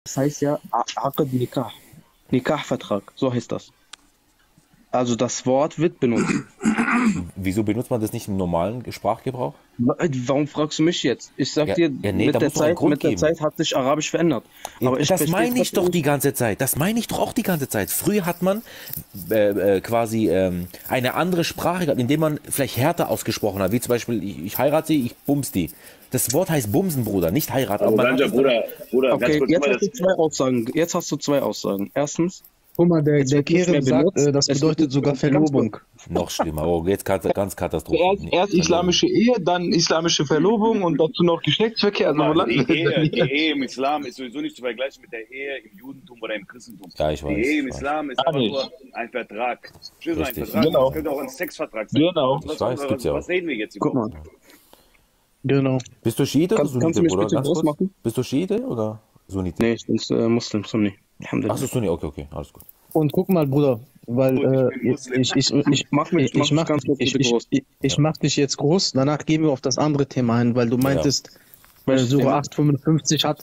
Das heißt ja Aqd Nikah. Nikah-Vertrag, so heißt das. Also das Wort wird benutzt. Wieso benutzt man das nicht im normalen Sprachgebrauch? Warum fragst du mich jetzt? Ich sag Ja, dir, ja, nee, da muss doch einen Grund mit der geben. Zeit hat sich Arabisch verändert. Aber ich Das verstehe meine ich trotzdem doch die nicht. ganze Zeit. Das meine ich doch auch die ganze Zeit. Früher hat man quasi eine andere Sprache gehabt, indem man vielleicht härter ausgesprochen hat. Wie zum Beispiel, ich heirate sie, ich bums die. Das Wort heißt bumsen, Bruder, nicht heiraten. Also Aber man hat Ganja, es dann, Bruder, ganz Okay, kurz jetzt mal hast du zwei Aussagen. Jetzt hast du zwei Aussagen. Erstens, Guck mal, es der wird nicht mehr Kerem sagt, benutzt. das Es wird bedeutet sogar ganz kurz. Verlobung. noch schlimmer. Oh, jetzt ganz Erst, Katastrophe. erst islamische Ehe, dann islamische Verlobung und dazu noch Geschlechtsverkehr. Also, wo Guck mal, landen wir denn Die hier? Ehe im Islam ist sowieso nicht zu vergleichen mit der Ehe im Judentum oder im Christentum. Ja, ich Die weiß. Ehe im Ich weiß. Islam ist Gar einfach nicht. nur ein Vertrag. Verstehst du, ein Richtig. Vertrag? Genau. Das könnte auch ein Sexvertrag sein. Genau. Ich weiß, gibt's ja Was auch. reden wir jetzt Guck überhaupt? mal, Genau. Bist du Schiite oder kannst du Sunnite, mich Bruder? bitte Ganz groß kurz. machen? Bist du Schiite oder Sunnite? Nee, ich bin Muslim, Sunni. Ach Alhamdulillah. so, Sunni, okay, alles gut. Und guck mal, Bruder, weil Gut, ich bin Muslim. Mach mich ganz kurz bitte groß. ich mach dich jetzt groß, danach gehen wir auf das andere Thema ein, weil du meintest, Welches Sura Thema? 855 hat,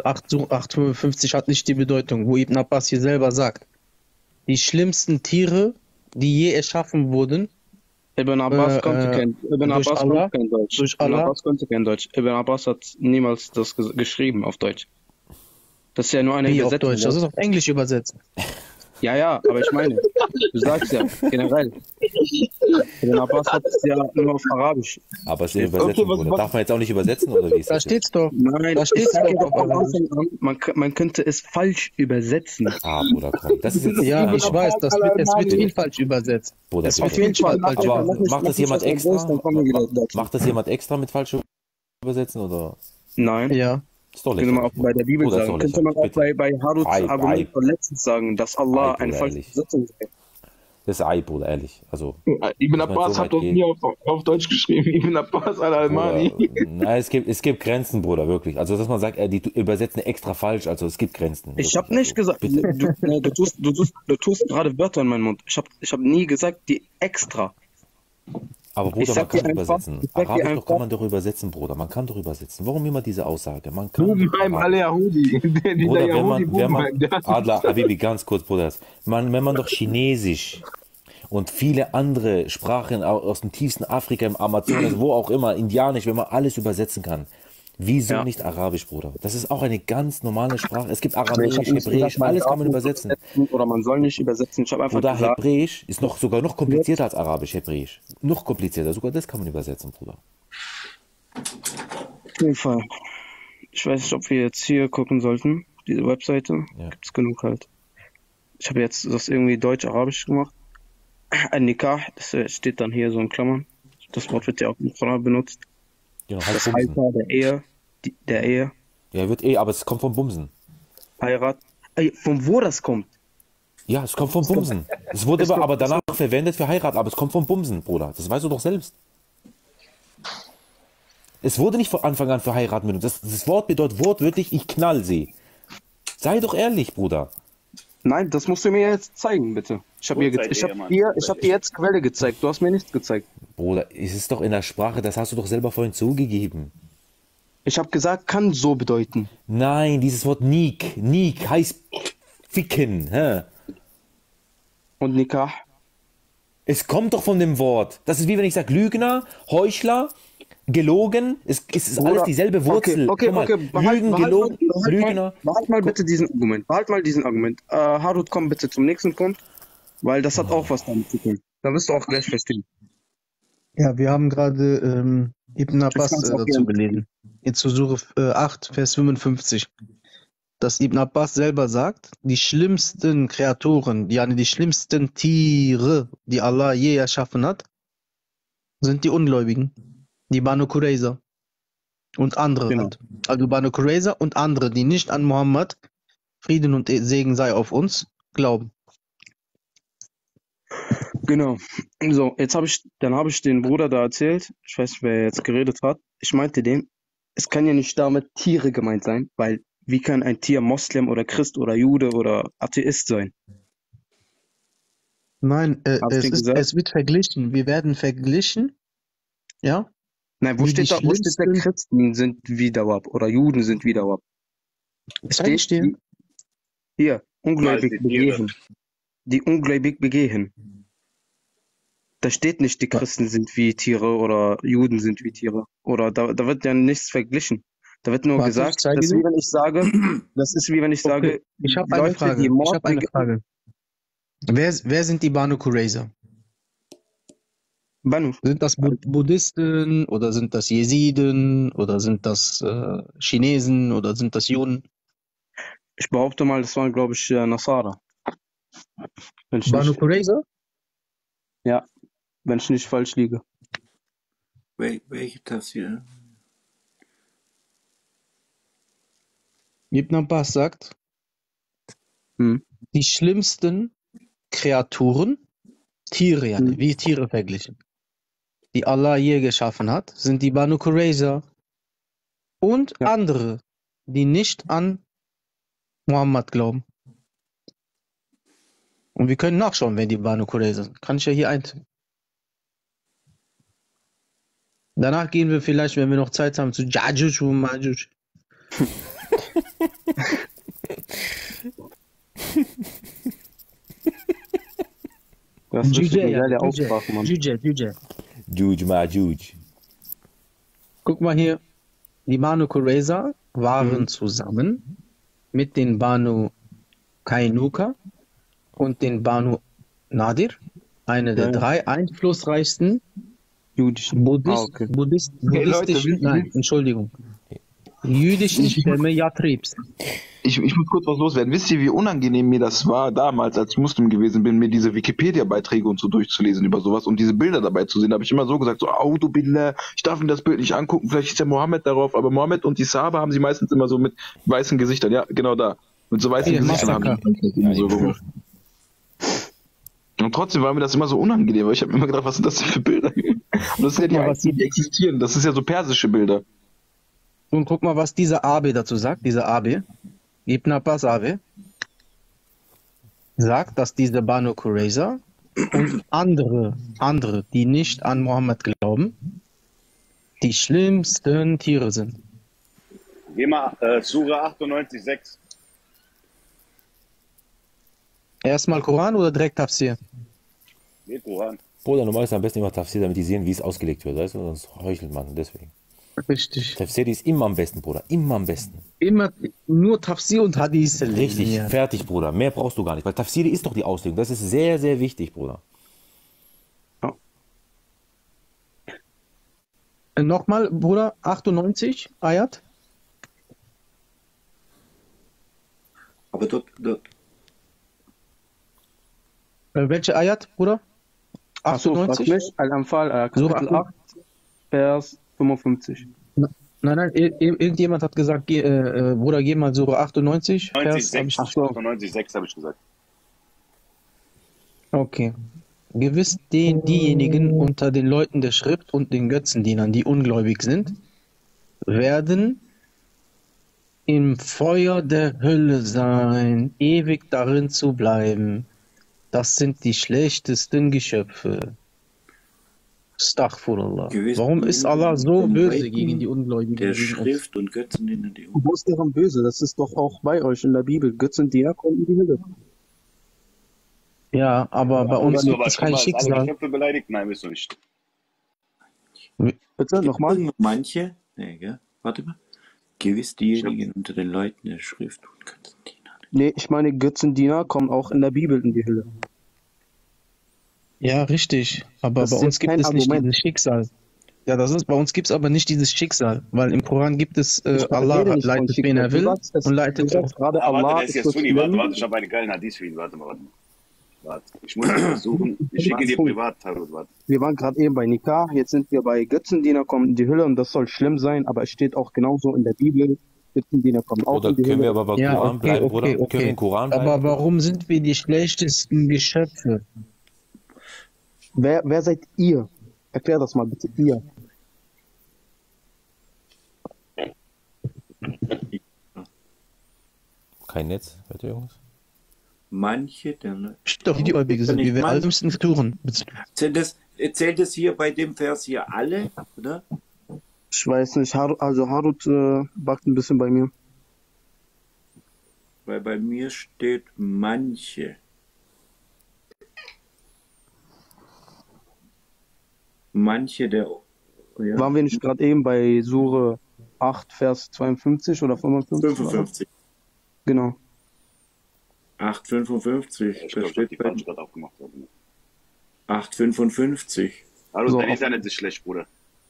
855 hat nicht die Bedeutung, wo Ibn Abbas hier selber sagt, die schlimmsten Tiere, die je erschaffen wurden, Ibn Abbas konnte kein durch Allah? Deutsch. Durch Ibn Allah? Abbas konnte kein Deutsch. Ibn Abbas hat niemals das geschrieben auf Deutsch. Das ist ja nur eine wie auf Übersetzung. Deutsch, das ist auf Englisch übersetzt. Ja, aber ich meine, du sagst ja, generell. Ibn Abbas hat es ja nur auf Arabisch. Aber es ist übersetzen, was- Bruder. was- Darf man jetzt auch nicht übersetzen, oder wie ist Da das jetzt? steht's doch. Nein, Da ich steht's sag ja doch doch auf von Arabisch. Anfang an, man könnte es falsch übersetzen. Ah, Bruder, komm. Das ist jetzt... Ja, Ibn ich weiß, es wird viel falsch übersetzt. Bruder, Es wird bitte. viel falsch Aber übersetzt. macht das jemand Dann extra? kommen wir wieder dazu. Macht das jemand extra mit falsch übersetzen, oder? Nein. Ja. Ist doch Könnte man auch bei der Bibel Bruder, ist sagen. doch Könnte man auch lächerlich. bei Haruts Ei, Argument Ei. von letztens sagen, dass Allah Ei, eine Bruder, falsche ehrlich. Übersetzung sei. Das ist Ei, Bruder, ehrlich. Also, Ibn Muss man Abbas so hat doch weit nie auf Deutsch geschrieben. Ibn Abbas al-Almani. Bruder, nein, es gibt Grenzen, Bruder, wirklich. Also, dass man sagt, die übersetzen extra falsch, also es gibt Grenzen. Ich wirklich. habe nicht Also, gesagt, bitte. du tust gerade Wörter in meinen Mund. Ich hab nie gesagt, die extra. Aber Ich Bruder, man sag dir kann einfach- übersetzen. ich sag dir Arabisch einfach- kann man doch übersetzen, Bruder. Man kann doch übersetzen. Warum immer diese Aussage? Man kann. Bubenheim Arabisch. al-Yahudi. Der Bruder, Yahudi wenn man Bubenheim. Der hat Adler, Habibi, ganz kurz, Bruder. Wenn man doch Chinesisch und viele andere Sprachen aus dem tiefsten Afrika, im Amazonas, wo auch immer, Indianisch, wenn man alles übersetzen kann. Wieso Ja. nicht Arabisch, Bruder? Das ist auch eine ganz normale Sprache. Es gibt Aramäisch, Ich hab nicht Hebräisch, gesagt, alles kann man darf übersetzen. nicht Oder man soll nicht übersetzen. Ich habe einfach Bruder, gesagt, Hebräisch ist sogar noch komplizierter als Arabisch, Hebräisch. Noch komplizierter, sogar das kann man übersetzen, Bruder. auf jeden Fall. Ich weiß nicht, ob wir jetzt hier gucken sollten, diese Webseite. Ja. Gibt's genug halt. Ich habe jetzt das irgendwie Deutsch-Arabisch gemacht. Ein Nikah, das steht dann hier so in Klammern. Das Wort wird ja auch im Koran benutzt. Genau, Das heißt Bumsen. Alter der Ehe, der Ehe, Ja, aber es kommt vom Bumsen. Heirat. Ey, von wo das kommt? Ja, es kommt vom Bumsen. Es wurde aber danach verwendet für Heirat, aber es kommt vom Bumsen, Bruder. Das weißt du doch selbst. Es wurde nicht von Anfang an für Heiraten benutzt. Das Wort bedeutet wortwörtlich, ich knall sie. Sei doch ehrlich, Bruder. Nein, das musst du mir jetzt zeigen, bitte. Ich habe Uhrzeit-Ehe, Mann. dir jetzt Quelle gezeigt. Du hast mir nichts gezeigt. Bruder, es ist doch in der Sprache, das hast du doch selber vorhin zugegeben. Ich habe gesagt, kann so bedeuten. Nein, dieses Wort Nik heißt ficken. Hä? Und Nikah? Es kommt doch von dem Wort. Das ist wie wenn ich sage Lügner, Heuchler, gelogen. Es ist alles Bruder, dieselbe Wurzel. Okay, Guck mal, Lügen, gelogen, Lügner. Behalt mal bitte diesen Argument. Harut, komm bitte zum nächsten Punkt, weil das hat auch was damit zu tun. Da wirst du auch gleich verstehen. Ja, wir haben gerade Ibn Abbas kann's auch dazu gerne. gelesen. In Sura 8, Vers 55. Dass Ibn Abbas selber sagt, die schlimmsten Kreaturen, die schlimmsten Tiere, die Allah je erschaffen hat, sind die Ungläubigen. Die Banu Qurayza. Und andere Genau. halt. Also Banu Qurayza und andere, die nicht an Mohammed, Frieden und Segen sei auf uns, glauben. Genau. So, dann habe ich den Bruder da erzählt. Ich weiß nicht, wer jetzt geredet hat. Ich meinte dem, es kann ja nicht damit Tiere gemeint sein, weil wie kann ein Tier Moslem oder Christ oder Jude oder Atheist sein? Nein, Hast du gesagt? es wird verglichen. Wir werden verglichen. Ja? Nein, wo Wie steht die wo steht der schlimmsten- Christen sind wie Dawab oder Juden sind wie Dawab? Es Kann ich steht, dir? Hier, ungläubig die Tiere. begehen. Die ungläubig begehen. Da steht nicht, die Christen sind wie Tiere oder Juden sind wie Tiere. Oder da wird ja nichts verglichen. Da wird nur Warte, ich gesagt, zeige das ist dir. wie wenn ich sage, das ist wie wenn ich sage, Okay, ich habe eine Leute, Frage. die Ich Mord habe eine begehen. Frage. Wer sind die Banu Qurayza? Banu. Sind das Buddhisten oder sind das Jesiden oder sind das Chinesen oder sind das Juden? Ich behaupte mal, das waren, glaube ich, Nasara. Wenn ich Banu nicht, Qurayza? wenn ich nicht falsch liege. Welche Tafsir? Ibn Abbas sagt, Hm. die schlimmsten Kreaturen, Tiere, yani, wie Tiere verglichen, die Allah je geschaffen hat, sind die Banu Qurayza und Ja. andere, die nicht an Muhammad glauben. Und wir können nachschauen, wer die Banu Qurayza sind. Kann ich ja hier eintippen. Danach gehen wir vielleicht, wenn wir noch Zeit haben, zu Jajuj und Majuj. Das ist richtig eine ja, geile Juj, Aussprache, Mann. Juj. Juj Majuj. Guck mal hier. Die Banu Qurayza waren zusammen mit den Banu Kainuka und den Banu Nadir, eine der Ja. 3 einflussreichsten Jüdischen. buddhistischen, Leute, nein, Entschuldigung, jüdischen Stämme Yatribs. Ich muss kurz was loswerden. Wisst ihr, wie unangenehm mir das war, damals, als ich Muslim gewesen bin, mir diese Wikipedia-Beiträge und so durchzulesen über sowas und diese Bilder dabei zu sehen? Da habe ich immer so gesagt, so, Audu Billah, ich darf mir das Bild nicht angucken, vielleicht ist ja Mohammed darauf, aber Mohammed und die Sahaba haben sie meistens immer so mit weißen Gesichtern, ja, genau da. Mit so weißen Hier, Gesichtern Massaker. haben die immer so gemacht. Und trotzdem war mir das immer so unangenehm, weil ich habe mir immer gedacht, was sind das denn für Bilder? Und das sind ja die Guck mal, was einzigen, die existieren. Das ist ja so persische Bilder. Und guck mal, was dieser Abe dazu sagt, dieser Abe, Ibn Abbas Abe, sagt, dass diese Banu Qurayza und andere, die nicht an Mohammed glauben, die schlimmsten Tiere sind. Geh mal Sura 98,6. Erstmal Koran oder direkt Tafsir? Nee, Koran. Bruder, normal ist am besten immer Tafsir, damit die sehen, wie es ausgelegt wird, weißt du? Sonst heuchelt man, deswegen. Richtig. Tafsir ist immer am besten, Bruder, immer am besten. Immer nur Tafsir und Hadith. Richtig, Ja. fertig, Bruder. Mehr brauchst du gar nicht, weil Tafsir ist doch die Auslegung. Das ist sehr, sehr wichtig, Bruder. Nochmal, Bruder, 98, Ayat. Aber dort, Welche Ayat, Bruder? Achso, frag 98? mich. Al-Anfal, Sura Kapitel 8, Vers 55. Nein, irgendjemand hat gesagt, Bruder, geh mal Sura 98, Vers. 90,6. Ach so. 98,6 habe ich gesagt. Okay. Gewiss diejenigen unter den Leuten der Schrift und den Götzendienern, die ungläubig sind, werden im Feuer der Hölle sein, ewig darin zu bleiben. Das sind die schlechtesten Geschöpfe. Astaghfirullah. Gewiss Warum ist Allah so den böse Leuten gegen die Ungläubigen? der gegen uns? Schrift und Götzendiener, die Wo ist daran böse? Das ist doch auch bei euch in der Bibel. Götzendiener kommen in die Hölle. Ja, aber bei uns Bist du gibt aber es schon kein mal alle Schicksal. Geschöpfe beleidigt? Nein, bist du nicht. Bitte, nochmal? Manche, nee, gell? Warte mal. Gewiss diejenigen unter den Leuten der Schrift und Götzendiener. Nee, ich meine, Götzendiener kommen auch in der Bibel in die Hölle. Ja, richtig. Aber Das bei ist uns jetzt gibt kein es nicht Argument. dieses Schicksal. Ja, bei uns gibt es aber nicht dieses Schicksal, weil im Koran gibt es, Ich Allah rede nicht von leitet, wen Schicksal. er will Du sagst, und du leitet sagst gerade, Ah, warte, Allah der ist ist jetzt so Sunni. Warte, schlimm. ich habe einen geilen Hadith für ihn. Warte. Warte. Ich muss ihn versuchen. Ich schicke dir privat, Tarot. Warte. Wir waren gerade eben bei Nikah, jetzt sind wir bei Götzendiener kommen in die Hölle und das soll schlimm sein, aber es steht auch genauso in der Bibel, Götzendiener kommen auch Oder in die können wir Hölle. aber bei Ja, Koran okay, bleiben, Bruder? okay, Können wir im Koran bleiben? Aber warum sind wir die schlechtesten Geschöpfe? Wer seid ihr? Erklär das mal bitte, ihr. Kein Netz, hört ihr irgendwas? Manche der Doch, die Gläubige sind, wie wir alle müssen tun. Zählt es hier bei dem Vers hier alle, oder? Ich weiß nicht, Harut backt ein bisschen bei mir. weil bei mir steht manche. Manche der. Ja, Waren wir nicht gerade eben bei Sure 8, Vers 52 oder 55? 55. Genau. 8,55. Ich Da glaube, steht die bei falsch gerade aufgemacht haben. 8,55. Hallo, So, dein auf- Internet ist schlecht, Bruder.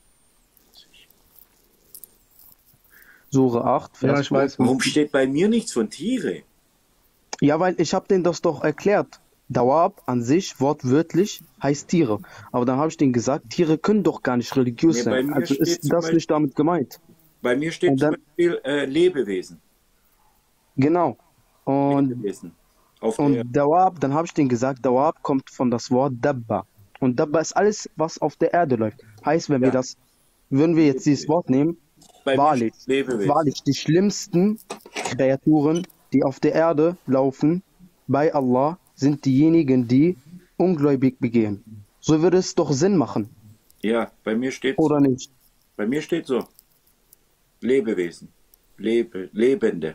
Sure 8, Vers Ja, ich weiß. Warum steht bei mir nichts von Tiere? Ja, weil ich habe denen das doch erklärt. Dawab an sich, wortwörtlich, heißt Tiere. Aber dann habe ich denen gesagt, Tiere können doch gar nicht religiös Nee, bei sein. mir Also steht ist zum das nicht damit gemeint. Bei mir steht Und zum dann- Beispiel Lebewesen. Genau. Und, Lebewesen. Auf der und Dawab, dann habe ich denen gesagt, Dawab kommt von das Wort Dabba. Und Dabba ist alles, was auf der Erde läuft. Heißt, wenn Ja. würden wir jetzt dieses Wort nehmen, bei mir wahrlich, steht Lebewesen. wahrlich, die schlimmsten Kreaturen, die auf der Erde laufen, bei Allah, sind diejenigen, die ungläubig begehen. So würde es doch Sinn machen, Ja, bei mir steht oder nicht? Bei mir steht so. Lebewesen. Lebende.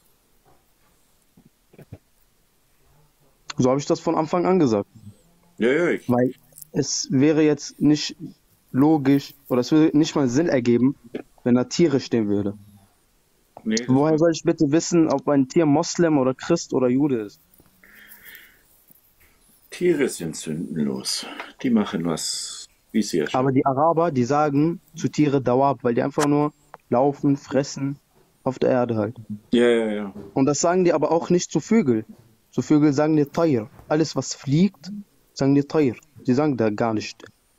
So habe ich das von Anfang an gesagt. Ja, ich. Weil es wäre jetzt nicht logisch, oder es würde nicht mal Sinn ergeben, wenn da Tiere stehen würde. Nee, das Woher soll ich bitte wissen, ob ein Tier Moslem oder Christ oder Jude ist? Tiere sind sündenlos. Die machen was, wie sie ja schon. Aber die Araber, die sagen zu Tiere Dawab, weil die einfach nur laufen, fressen auf der Erde halt. Ja. Und das sagen die aber auch nicht zu Vögel. Zu Vögel sagen die Tayr. Alles, was fliegt, sagen die Tayr. Die sagen da gar nicht.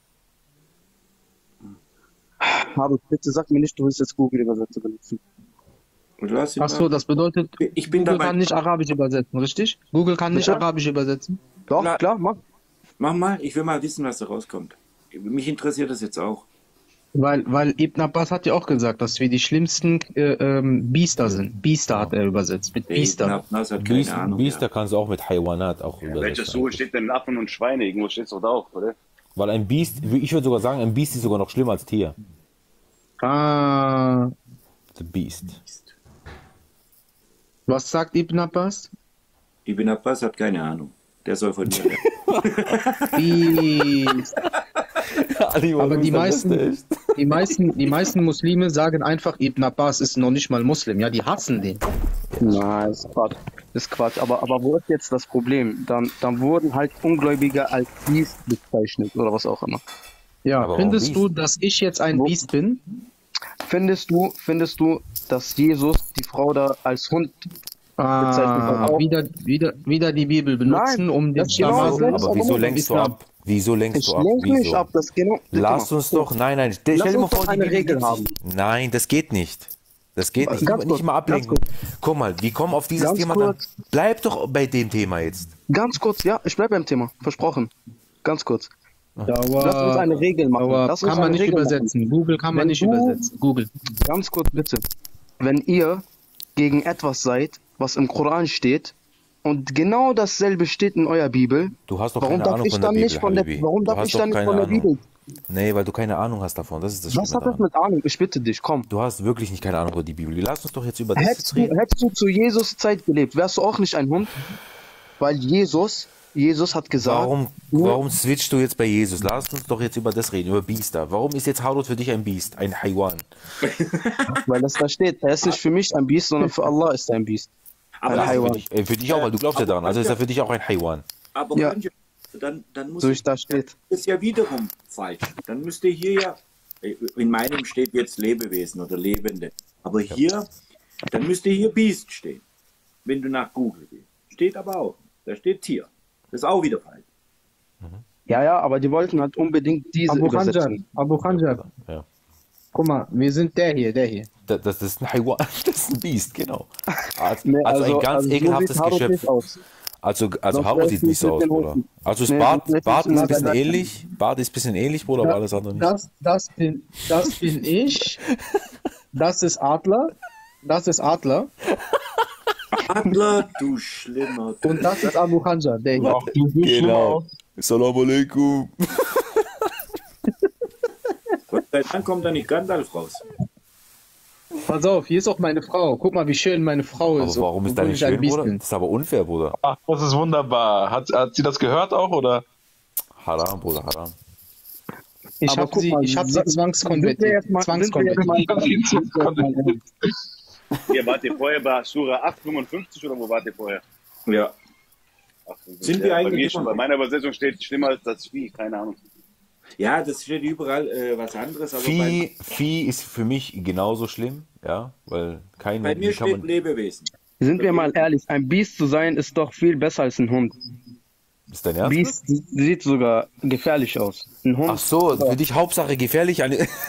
Aber bitte sag mir nicht, du willst jetzt Google-Übersetzer benutzen. Und lass ihn Ach so, mal. das bedeutet, Ich bin Google dabei. kann nicht Arabisch übersetzen, richtig? Google kann nicht Bitte? Arabisch übersetzen. Doch, Klar. klar, mach. Mach mal, ich will mal wissen, was da rauskommt. Mich interessiert das jetzt auch. Weil Ibn Abbas hat ja auch gesagt, dass wir die schlimmsten Biester sind. Biester hat er übersetzt, mit Biester. Das hat keine Ahnung. Biester kannst du auch mit Haywanat auch Welche übersetzen. Sure steht denn Affen und Schweine? Irgendwo steht es doch da auch, oder? Weil ein Biest, ich würde sogar sagen, ein Biest ist sogar noch schlimmer als Tier. Ah, The Beast. was sagt Ibn Abbas? Ibn Abbas hat keine Ahnung. Der soll von mir lernen. Biest. Aber die meisten Muslime sagen einfach, Ibn Abbas ist noch nicht mal Muslim. Ja, die hassen den. Nein, ist Quatsch. Ist Quatsch. Aber wo ist jetzt das Problem? Dann wurden halt Ungläubige als Biest bezeichnet oder was auch immer. Ja, Aber findest warum du, dass ich jetzt ein Wo- Biest bin? Findest du, dass Jesus die Frau da als Hund bezeichnet hat? Auch? Wieder die Bibel benutzen, Nein, um den das ist genau Schlamassel- das. Aber wieso Warum? lenkst du Islam. ab? Wieso lenkst Ich du ab? lenke nicht Wieso? ab, das genau. Lass uns doch, nein, stell dir mal uns doch vor, die eine Bibel Regel gibt haben. sich- Nein, das geht nicht. Das geht nicht. Ganz Nicht kurz, mal ablenken. Guck mal, wir kommen auf dieses Ganz Thema dann. kurz. Bleib doch bei dem Thema jetzt. Ganz kurz, ja, ich bleibe beim Thema. Versprochen. Ganz kurz. Lass uns Aber, eine Regel machen. aber Lass uns kann man eine nicht Regel übersetzen. Google kann man Wenn nicht du- übersetzen. Google. machen. Ganz kurz, bitte. Wenn ihr gegen etwas seid, was im Koran steht, und genau dasselbe steht in eurer Bibel, Du hast doch warum keine darf Ahnung ich von der dann nicht Bibel, von der, Habibi. warum Du darf hast ich doch dann nicht keine von der Ahnung. Bibel? Nee, weil du keine Ahnung hast davon. Das ist das Was Schlimme hat das daran. mit Ahnung? Ich bitte dich, komm. Du hast wirklich nicht keine Ahnung über die Bibel. Lass uns doch jetzt über das Hättest reden. du zu Jesus Zeit gelebt, wärst du auch nicht ein Hund? Weil Jesus hat gesagt, Warum switchst du jetzt bei Jesus? Lass uns doch jetzt über das reden, über Biester. Warum ist jetzt Harut für dich ein Biest, ein Haywan? weil das da steht, er ist nicht für mich ein Biest, sondern für Allah ist er ein Biest. Aber, Ein das- Haywan. Für dich auch, weil du glaubst ja daran. Also ist er für dich auch ein Haywan. aber Ja. dann muss So wie da steht. das ist ja wiederum falsch. Dann müsste hier ja, in meinem steht jetzt Lebewesen oder Lebende. Aber hier, dann müsste hier Biest stehen, wenn du nach Google gehst. Steht aber auch. Da steht Tier. Das ist auch wieder falsch. Ja, aber die wollten halt unbedingt diese Abu Khanjar, übersetzen. Abu Khanjar. Ja. Guck mal, wir sind der hier. Das ist ein Haywan, das ist ein Biest, genau. Also, Nee, ein ganz so ekelhaftes sieht Harut Geschöpf. nicht aus. Also Sonst Harut wär's sieht nicht nicht so mit aus, den Bruder. Hunden. Also das Nee, Bart sonst ist ein wär's bisschen nicht. ähnlich. Bart ist ein bisschen ähnlich, Bruder, aber alles andere nicht. Das bin ich. Das ist Adler. Das ist Adler. Adler, du schlimmer. Und das ist Abu Khanjar, der hier. Genau. Salam alaikum. Gott sei Dank kommt da nicht Gandalf raus. Pass auf, hier ist auch meine Frau. Guck mal, wie schön meine Frau Aber ist. warum ist obwohl deine ich ein schön, Biest Bruder? bin. Das ist aber unfair, Bruder. Ach, das ist wunderbar. Hat sie das gehört auch, oder? Haram, Bruder, haram. Ich Aber habe guck sie, mal, ich hab sie sind wir zwangskonvertiert. jetzt mal- sind wir jetzt Zwangskonvertiert. Hier, wart ihr vorher bei Sura 8,55 oder wo wart ihr vorher? Ja. 8,55. Sind wir Bei eigentlich mir schon, immer- bei meiner Übersetzung steht schlimmer als das Vieh, keine Ahnung. Ja, das steht überall was anderes, aber bei Vieh ist für mich genauso schlimm, ja, weil keine, mir wie kann steht man, Lebewesen. Sind wir mal ehrlich, ein Biest zu sein ist doch viel besser als ein Hund. ist dein Ernst? Biest sieht sogar gefährlich aus. Ein Hund. Ach so, für dich Hauptsache gefährlich.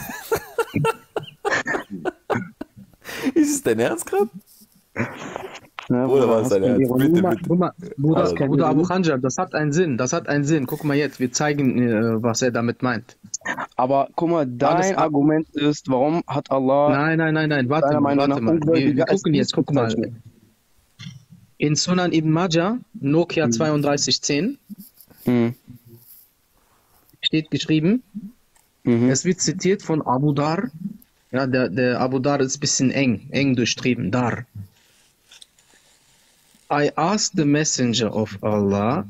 Ist es dein Ernst gerade? Ja, Oder was hast dein du Ernst? Ironie? Bitte, Guck mal, bitte. guck mal, Bruder, Also- Bruder Abu Khanjar, das hat einen Sinn, das hat einen Sinn. Guck mal jetzt, wir zeigen, was er damit meint. Aber guck mal, dein ab- Argument ist, warum hat Allah Nein, warte deiner mal, Meinung warte nach mal. Wir Ungläubige als gucken jetzt, guck mal. bezeichnet? In Sunan ibn Majah, Nokia 3210, Mhm. steht geschrieben, Mhm. es wird zitiert von Abu Dar. Ja, der Abu Dar ist ein bisschen eng durchtrieben, Dar. I asked the messenger of Allah,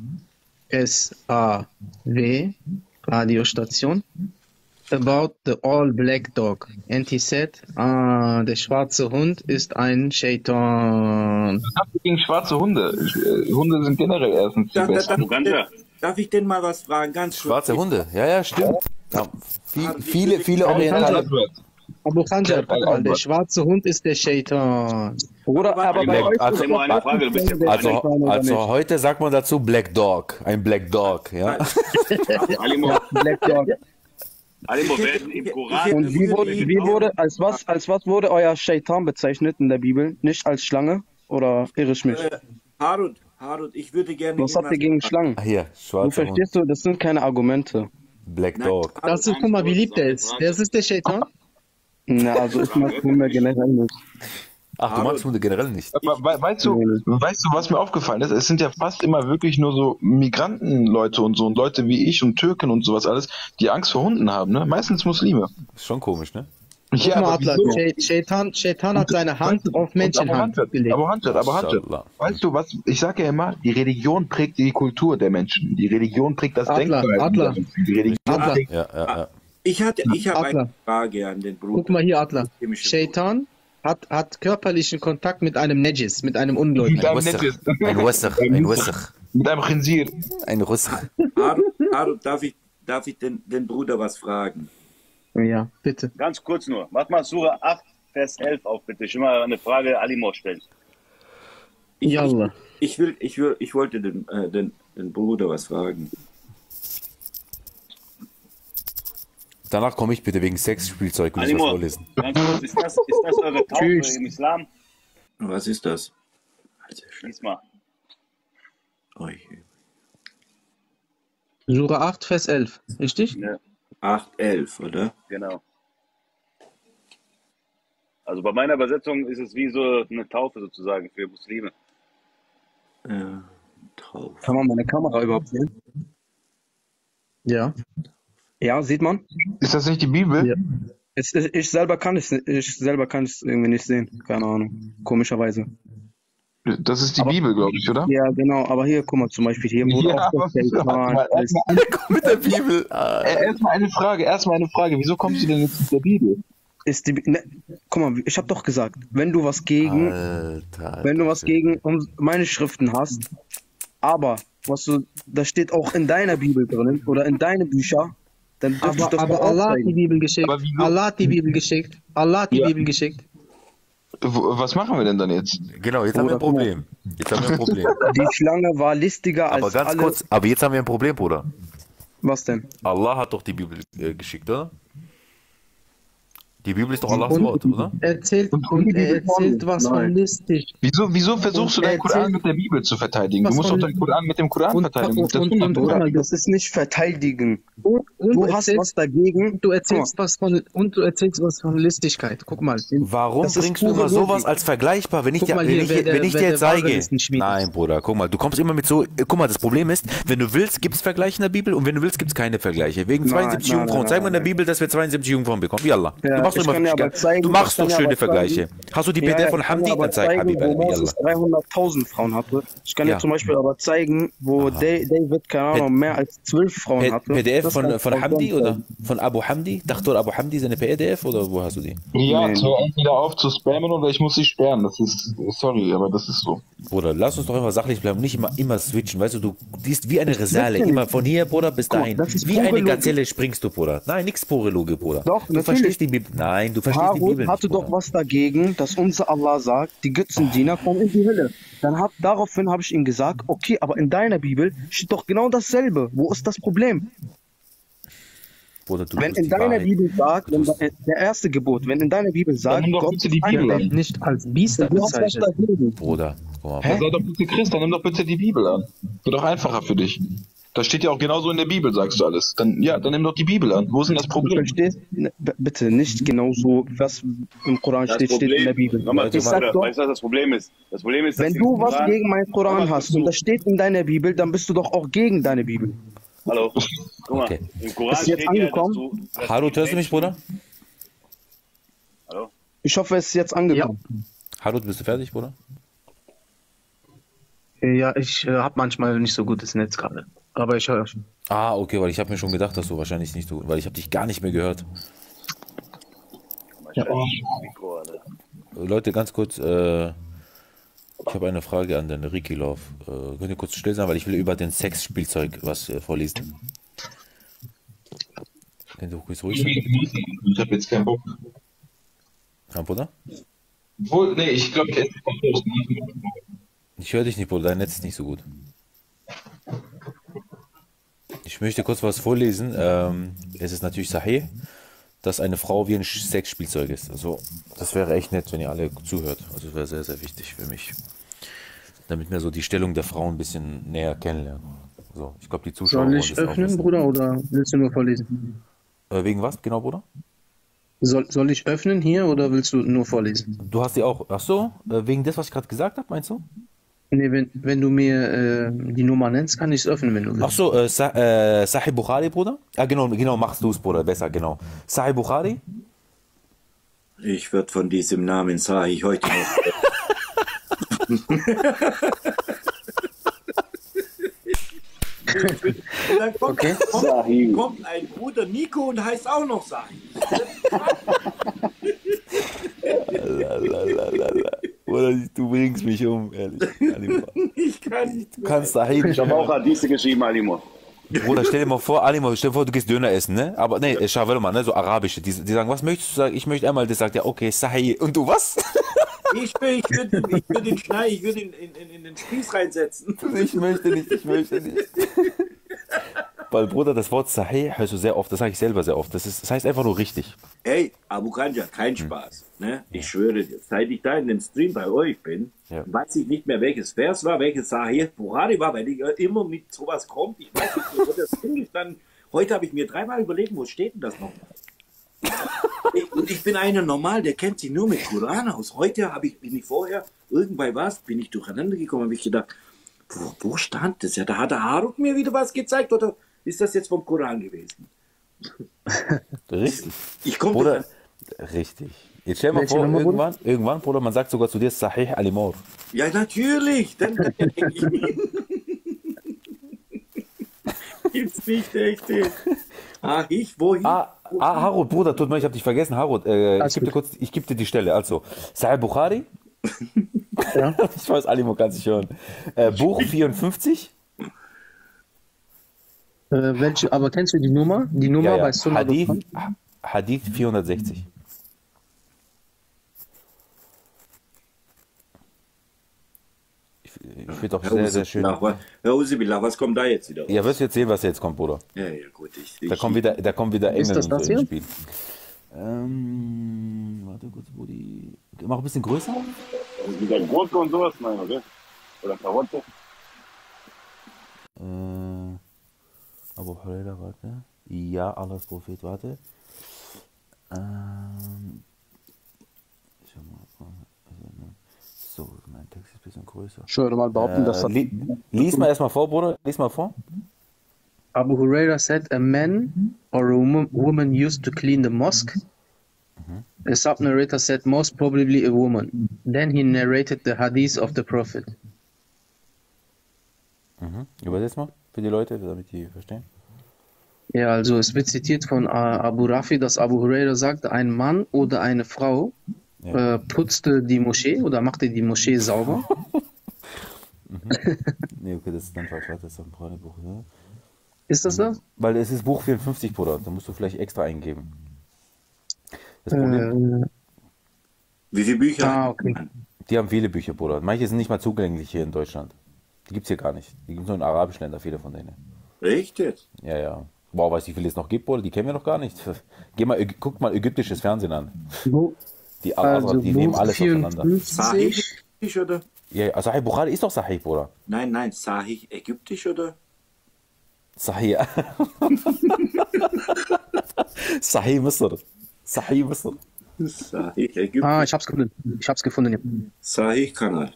SAW, Radiostation, about the all black dog. And he said, der schwarze Hund ist ein Shaitan. Was habt ihr gegen schwarze Hunde? Hunde sind generell erstens die besten. Darf ich denn mal was fragen? Ganz kurz. Schwarze Hunde, ja, stimmt. Ja, viele Orientale. Abu Khanjar, guck mal, der schwarze Hund ist der Shaitan. Oder aber bei euch Also- Immer eine Frage, du bist ja Also heute sagt man dazu Black Dog, ein Black Dog, ja. Alimo, Black Dog. Alimo werden im Koran. Und wie wurde, als was wurde euer Shaitan bezeichnet in der Bibel? Nicht als Schlange? Oder irre ich mich? Harut, ich würde gerne. Was habt ihr gegen Schlangen? Ah, hier, Du schwarzer Hund, verstehst du, das sind keine Argumente. Black Nein. Dog. Das ist, guck mal, wie lieb der ist. Das ist der Shaitan. Na, also ich mag Hunde generell nicht. Ach, du magst Hunde generell nicht. Weißt du, was mir aufgefallen ist? Es sind ja fast immer wirklich nur so Migrantenleute und so und Leute wie ich und Türken und sowas alles, die Angst vor Hunden haben, ne? Meistens Muslime. Ist schon komisch, ne? Guck Ja, mal, aber Atlas, wieso? Shaitan hat seine Hand auf Menschenhand gelegt. Aber Handel. Mashallah. Weißt du was? Ich sage ja immer, die Religion prägt die Kultur der Menschen. Die Religion prägt das Adler, Denkverhalten. Adler. der Menschen. Die Religion Adler. prägt Ja. Ich habe Adler. eine Frage an den Bruder. Guck mal hier, Adler. Chemische Shaitan hat körperlichen Kontakt mit einem Najis, mit einem Ungläubigen. Ein Ein Wasach, mit einem Khinsir. ein Russach. Harut, darf ich den Bruder was fragen? Ja, bitte. Ganz kurz nur. Mach mal Sura 8, Vers 11 auf, bitte. Ich will mal eine Frage Alimo stellen. Yallah. Ich wollte den Bruder was fragen. Danach komme ich bitte wegen Sexspielzeug und ich was Alimo, vorlesen. ganz kurz, ist das eure Taufe Tschüss. im Islam? Was ist das? Lies mal. Ui. Sura 8, Vers 11. Richtig? Ja, 8,11, oder? genau. Also bei meiner Übersetzung ist es wie so eine Taufe sozusagen für Muslime. Drauf. Kann man meine Kamera überhaupt sehen? Ja. Ja, sieht man? Ist das nicht die Bibel? Ja. Ich selber kann es irgendwie nicht sehen. Keine Ahnung. Komischerweise. Das ist die Bibel, glaube ich, oder? Ja, genau. Aber hier, guck mal, zum Beispiel hier wurde Ja, auch das aber Shaitan. Mit der Bibel. Erstmal eine Frage. Wieso kommst du denn jetzt mit der Bibel? Guck mal, ich habe doch gesagt, wenn du was gegen meine Schriften hast, aber da steht auch in deiner Bibel drin oder in deinen Büchern, dann dürfte ich doch Aber mal Allah hat die aufzeigen. Bibel geschickt. Aber wieso? Allah hat die Bibel geschickt. Allah hat die Ja. Bibel geschickt. Was machen wir denn dann jetzt? Genau, jetzt haben wir ein Problem. Die Schlange war listiger Aber als ganz alle. kurz, aber jetzt haben wir ein Problem, Bruder. Was denn? Allah hat doch die Bibel geschickt, oder? Die Bibel ist doch Allahs Und Wort, oder? er erzählt was von listig. Wieso versuchst du deinen erzählt- Koran mit der Bibel zu verteidigen? Du Was musst doch von- deinen Koran mit dem Koran und- verteidigen. und- Das und- tun und- doch Bruder, mal, das ist nicht verteidigen. Und Du hast was dagegen. du erzählst was von Listigkeit. Guck mal. Warum Das ist bringst du pure immer sowas Logik. als vergleichbar, wenn ich Guck dir, mal wenn hier, ich, wer der- wenn ich wer dir der jetzt wahre zeige? Listenschmied ist. Nein, Bruder, guck mal, du kommst immer mit so, guck mal, das Problem ist, wenn du willst, gibt es Vergleiche in der Bibel und wenn du willst, gibt es keine Vergleiche. Wegen 72 nein, Jungfrauen. nein, Zeig mir in der nein. Bibel, dass wir 72 Jungfrauen bekommen. Yallah. Ja, Du machst doch Ich immer, kann dir aber zeigen, du machst ich kann doch dir schöne aber Vergleiche. Hast du die PDF von ich kann dir Hamdi? aber Dann zeig zeigen, Habib, wo Moses yallah. 300.000 Frauen hatte. Ich kann Ja. dir zum Beispiel aber zeigen, wo David, keine Ahnung, mehr als 12 Frauen hatte. PDF Das kann ich von auch Hamdi dann oder zeigen. von Abu Hamdi? Dr. Abu Hamdi, seine PDF oder wo hast du die? Ja, Nee. hör entweder auf zu spammen oder ich muss sie sperren. Das ist, sorry, aber das ist so. Bruder, lass uns doch einfach sachlich bleiben, nicht immer switchen. Weißt du siehst wie eine Resale, switche immer nicht. von hier, Bruder, bis Guck mal, dahin. das ist Wie pure eine Logik. Gazelle springst du, Bruder. Nein, nix pure Logik, Bruder. Doch, du natürlich. verstehst die Bibel. Nein, du verstehst die Harun Bibel hatte nicht, doch Bruder. was dagegen, dass unser Allah sagt, die Götzendiener kommen in die Hölle. Daraufhin habe ich ihm gesagt, okay, aber in deiner Bibel steht doch genau dasselbe. Wo ist das Problem? Bruder, du Wenn tust in die deiner Wahrheit. Bibel sagt, Du tust- der erste Gebot, wenn in deiner Bibel Dann sagt, nimm doch Gott bitte die ist einer, Bibel an. Nicht als Biester du hast was bezeichnet. dagegen. Bruder, guck mal. Dann sei doch bitte Christ, dann nimm doch bitte die Bibel an. Wird doch einfacher für dich. Das steht ja auch genauso in der Bibel, sagst du alles. Dann nimm doch die Bibel an. Wo ist denn das Du Problem? verstehst? Bitte nicht genauso, was im Koran Das steht in der Bibel. Nochmal, Ich sag Bruder, doch, weißt du, was das Problem ist? Das Problem ist, dass wenn im du was Koran- gegen meinen Koran Nochmal, hast und das steht in deiner Bibel, dann bist du doch auch gegen deine Bibel. Hallo? Guck mal, Okay. im Koran Ist jetzt steht ja, dass angekommen? dass Harut, die hörst du mich, Menschen- Bruder? Hallo? Ich hoffe, es ist jetzt angekommen. Harut, bist du fertig, Bruder? Ja, ich habe manchmal nicht so gutes Netz gerade. Aber ich höre schon. Ah, okay, weil ich habe mir schon gedacht, dass du wahrscheinlich nicht so, weil ich habe dich gar nicht mehr gehört. Mikro, Alter. Leute, ganz kurz, ich habe eine Frage an den Ricky Love. Könnt ihr kurz still sein, weil ich will über den Sexspielzeug was vorlesen. Könnt ihr kurz ruhig sein? Ich habe jetzt keinen Bock. Ja, Bruder? Obwohl, nee, ich glaube, ich esse Pommes. Ich höre dich nicht, Bruder, dein Netz ist nicht so gut. Ich möchte kurz was vorlesen. Es ist natürlich Sahih, dass eine Frau wie ein Sexspielzeug ist. Also, das wäre echt nett, wenn ihr alle zuhört. Also, das wäre sehr, sehr wichtig für mich. Damit wir so die Stellung der Frau ein bisschen näher kennenlernen. So, ich glaube, die Zuschauer Soll wollen ich das auch öffnen, wissen. Bruder, oder willst du nur vorlesen? Wegen was genau, Bruder? Soll ich öffnen hier oder willst du nur vorlesen? Du hast die auch. Ach so, wegen des, was ich gerade gesagt habe, meinst du? Nee, wenn du mir die Nummer nennst, kann ich es öffnen, wenn du Ach willst. so, Sahih Bukhari, Bruder? Ah, genau, machst du es, Bruder, besser, genau. Sahih Bukhari? Ich würde von diesem Namen Sahih heute noch. Und dann kommt ein Bruder Nico und heißt auch noch Sahih. Bruder, du bringst mich um, ehrlich. Ich kann nicht. Du kannst Sahih nicht Ich habe auch Hadithe geschrieben, Alimo. Bruder, stell dir mal vor, Alimo, stell dir vor, du gehst Döner essen, ne? Aber nee, Shawarma, ne? So arabische. Die sagen, was möchtest du sagen? Ich möchte einmal, das sagt ja, okay, Sahih. Und du, was? Ich würde den Schnei, ich würde ihn in den Spieß reinsetzen. Ich möchte nicht. Weil, Bruder, das Wort Sahih hörst du sehr oft, das sage ich selber sehr oft. Das heißt einfach nur richtig. Ey, Abu Kanja, kein Spaß. Ne? Ich schwöre dir, seit ich da in dem Stream bei euch bin, Ja. weiß ich nicht mehr, welches Vers war, welches Sahih Bukhari war, weil ich immer mit sowas kommt. Ich weiß nicht, wo das Ding ist. Heute habe ich mir dreimal überlegt, wo steht denn das noch? Und ich bin einer normal, der kennt sich nur mit Koran aus. Heute bin ich vorher, irgendwann bin ich durcheinander gekommen, habe ich gedacht, wo stand das? Ja, da hat der Haruk mir wieder was gezeigt, oder ist das jetzt vom Koran gewesen? Richtig. Ich komme Bruder, richtig. Jetzt stell dir mal Welche vor, Nummer, irgendwann, Bruder, man sagt sogar zu dir Sahih Alimor. Ja, natürlich. Dann gibt's nicht echt. Wohin? Harut, Bruder, tut mir leid, ich habe dich vergessen. Harut, ich gebe dir die Stelle. Also, Sahih Bukhari. Ja. Ich weiß, Alimo kann sich hören. Buch 54. Aber kennst du die Nummer? Die Nummer bei Sunnah Hadith 460. Ich finde doch sehr, sehr schön. Herr Usibillah, was kommt da jetzt wieder raus? Ja, wirst du jetzt sehen, was jetzt kommt, Bruder. Ja, gut. Da kommt wieder Ist Engel das und das so ins hier? Spiel. Warte kurz, Brudi. Mach ein bisschen größer. Mit der Gurke und sowas? Nein, okay? Oder Karotte? Abu Huraira, warte. Ja, Allahs Prophet, warte. So, mein Text ist ein bisschen größer. Ich würde mal behaupten, dass das Lies mal erstmal vor, Bruder. Lies mal vor. Abu Huraira said a man or a woman used to clean the mosque A sub-narrator said, most probably a woman. Then he narrated the hadith of the Prophet. Übersetz mal für die Leute, damit die verstehen. Ja, also es wird zitiert von Abu Rafi, dass Abu Huraira sagte, ein Mann oder eine Frau putzte die Moschee oder machte die Moschee sauber. Nee, okay, das ist dann falsch. Das ist ein Buch, ne? Ist das das? Weil es ist Buch 54, Bruder. Da musst du vielleicht extra eingeben. Das Problem, Wie viele Bücher? okay. die haben viele Bücher, Bruder. Manche sind nicht mal zugänglich hier in Deutschland. Die gibt es hier gar nicht. Die gibt es nur in arabischen Ländern, viele von denen. Echt jetzt? Ja, ja. Wow, weißt du, wie viele es noch gibt, Bruder? Die kennen wir noch gar nicht. Guck mal ägyptisches Fernsehen an. Die Araber, die nehmen alles auseinander. Sahih ägyptisch oder? Ja, Sahih Bukhari ist doch Sahih, Bruder. Nein, Sahih ägyptisch oder? Sahih. Sahih Misr. Sahih Misr. Sahih ägyptisch. Ich hab's gefunden. Ich hab's gefunden. Ja. Sahih-Kanal.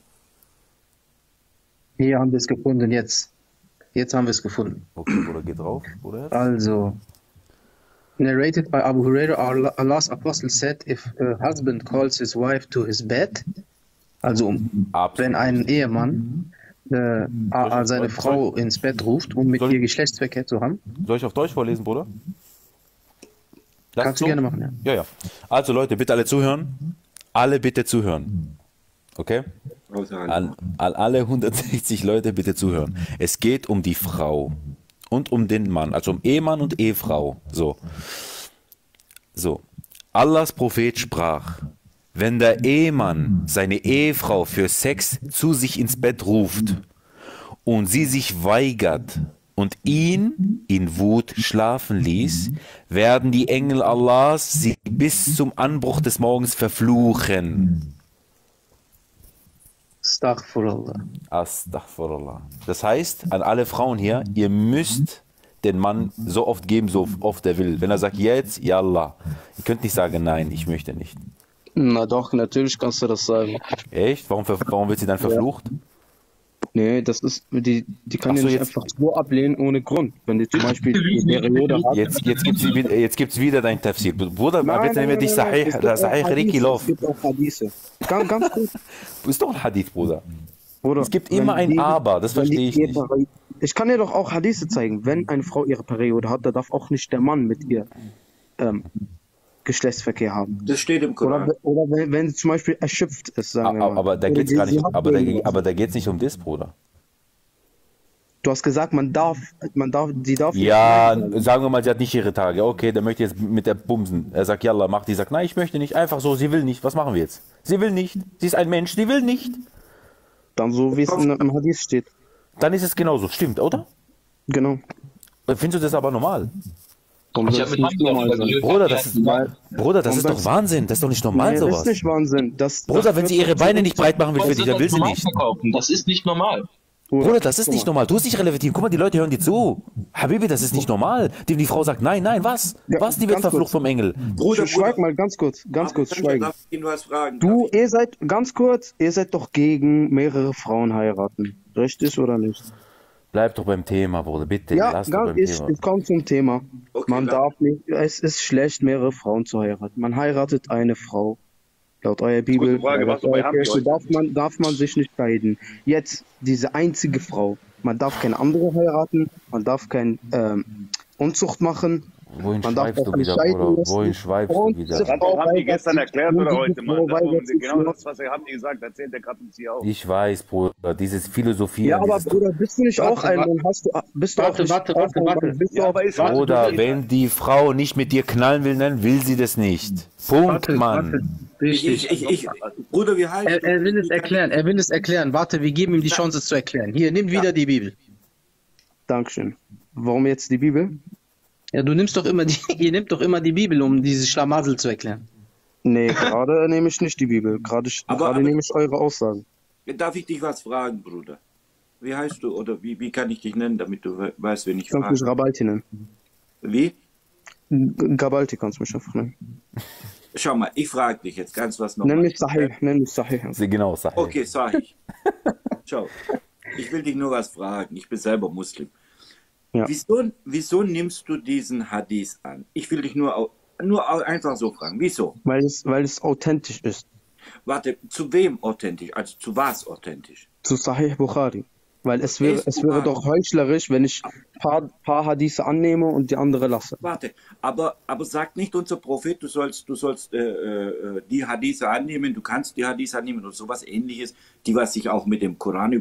Hier haben wir es gefunden, jetzt. Jetzt haben wir es gefunden. Okay, Bruder, geht drauf, Bruder. Also, narrated by Abu Huraira, Allah's Apostle said, if a husband calls his wife to his bed, also wenn ein Ehemann seine Frau ins Bett ruft, um mit ihr Geschlechtsverkehr zu haben. Soll ich auf Deutsch vorlesen, Bruder? Kannst du gerne machen, ja. Ja, ja. Also Leute, bitte alle zuhören. Alle bitte zuhören. Okay? An alle 160 Leute bitte zuhören. Es geht um die Frau und um den Mann, also um Ehemann und Ehefrau. So. Allahs Prophet sprach, wenn der Ehemann seine Ehefrau für Sex zu sich ins Bett ruft und sie sich weigert und ihn in Wut schlafen ließ, werden die Engel Allahs sie bis zum Anbruch des Morgens verfluchen. Astaghfirullah. Astaghfirullah. Das heißt, an alle Frauen hier, ihr müsst den Mann so oft geben, so oft er will. Wenn er sagt jetzt, Yallah. Ihr könnt nicht sagen, nein, ich möchte nicht. Na doch, natürlich kannst du das sagen. Echt? Warum wird sie dann verflucht? Nee, das ist, die kann ja nicht einfach so ablehnen ohne Grund. Wenn die zum Beispiel eine Periode hat. Jetzt gibt's wieder dein Tafsir. Bruder, bitte nehmen wir dich Sahih Riki Lauf. Es gibt auch Hadithe. Ganz gut. Du bist doch ein Hadith, Bruder. Bruder, Es gibt immer ein Aber, das verstehe ich nicht. Ich kann dir doch auch Hadithe zeigen. Wenn eine Frau ihre Periode hat, dann darf auch nicht der Mann mit ihr Geschlechtsverkehr haben. Das steht im Koran. Oder wenn sie zum Beispiel erschöpft ist, sagen wir mal. Aber da geht's gar nicht, aber da geht's nicht um das, Bruder. Du hast gesagt, sie darf Ja, sagen wir mal, sie hat nicht ihre Tage. Okay, der möchte jetzt mit der bumsen. Er sagt, Yallah, mach die. Sagt, nein, ich möchte nicht. Einfach so, sie will nicht. Was machen wir jetzt? Sie will nicht. Sie ist ein Mensch, sie will nicht. Dann so, wie es im Hadith steht. Dann ist es genauso. Stimmt, oder? Genau. Findest du das aber normal? Ich hab mit Bruder, das ist doch Wahnsinn. Das ist doch nicht normal, sowas. Das ist nicht Wahnsinn. Bruder, wenn sie ihre Beine nicht breit machen will für dich, dann will sie nicht. Das ist nicht normal. Bruder, das ist nicht normal. Du bist nicht relevant. Guck mal, die Leute hören dir zu. Habibi, das ist nicht normal. Die Frau sagt, nein, was? Ja, was? Die wird ganz verflucht kurz. vom Engel. Bruder, Schweig mal ganz kurz, schweigen. Darf ich Ihnen was fragen? Ihr seid, ganz kurz, ihr seid doch gegen mehrere Frauen heiraten. Richtig oder nicht? Bleib doch beim Thema, Bruder, bitte. Ja, Lass doch beim Thema. ich komme zum Thema. Okay, Man klar. darf nicht, es ist schlecht, mehrere Frauen zu heiraten. Man heiratet eine Frau. Laut eurer Bibel, Gute Frage, laut was dabei eurer haben die Kirche heute? darf man sich nicht scheiden. Jetzt, diese einzige Frau. Man darf keine andere heiraten, man darf keine Unzucht machen. Wohin Man darf schweifst du auch nicht wieder, scheiden Bruder? lassen. Wohin schweifst du Und wieder? diese Frau Haben die weigert gestern sich, erklärt und oder diese heute, Frau Mann? weigert sich Genau für- das, was haben die gesagt, erzählt der gerade uns hier auch. Ich weiß, Bruder, dieses Philosophie. Ja, aber Bruder, bist du nicht auch ein, dann bist du auch nicht Warte. bist du Ja, auch, aber ist Bruder, wenn die Frau nicht mit dir knallen will, dann will sie das nicht. Punkt, Mann. Richtig. Bruder, wie heißt Er will es erklären. Warte, wir geben ihm die Chance, es zu erklären. Hier, nimm wieder die Bibel. Dankeschön. Warum jetzt die Bibel? Ja, ihr nehmt doch immer die Bibel, um diese Schlamassel zu erklären. Nee, gerade nehme ich nicht die Bibel. Gerade Aber- nehme ich eure Aussagen. Darf ich dich was fragen, Bruder? Wie heißt du oder wie kann ich dich nennen, damit du weißt, wen ich Kannst mich frage? Rabalti nennen. Wie? Gabalti kannst du mich einfach nennen. Schau mal, ich frage dich jetzt ganz was Nenn nochmal. mich Sahih, nenn mich Sahih. Genau, sag ich. Okay, sag ich. Schau, ich will dich nur was fragen. Ich bin selber Muslim. Ja. Wieso nimmst du diesen Hadith an? Ich will dich nur Nur einfach so fragen. Wieso? weil es authentisch ist. Warte, zu wem authentisch? Also zu was authentisch? Zu Sahih Bukhari. Weil es Wer ist wäre Bukhari? doch heuchlerisch, wenn ich paar Hadithe annehme und die andere lasse. Warte, aber sagt nicht unser Prophet, du sollst die Hadithe annehmen, du kannst die Hadithe annehmen oder sowas ähnliches, die was sich auch mit dem Koran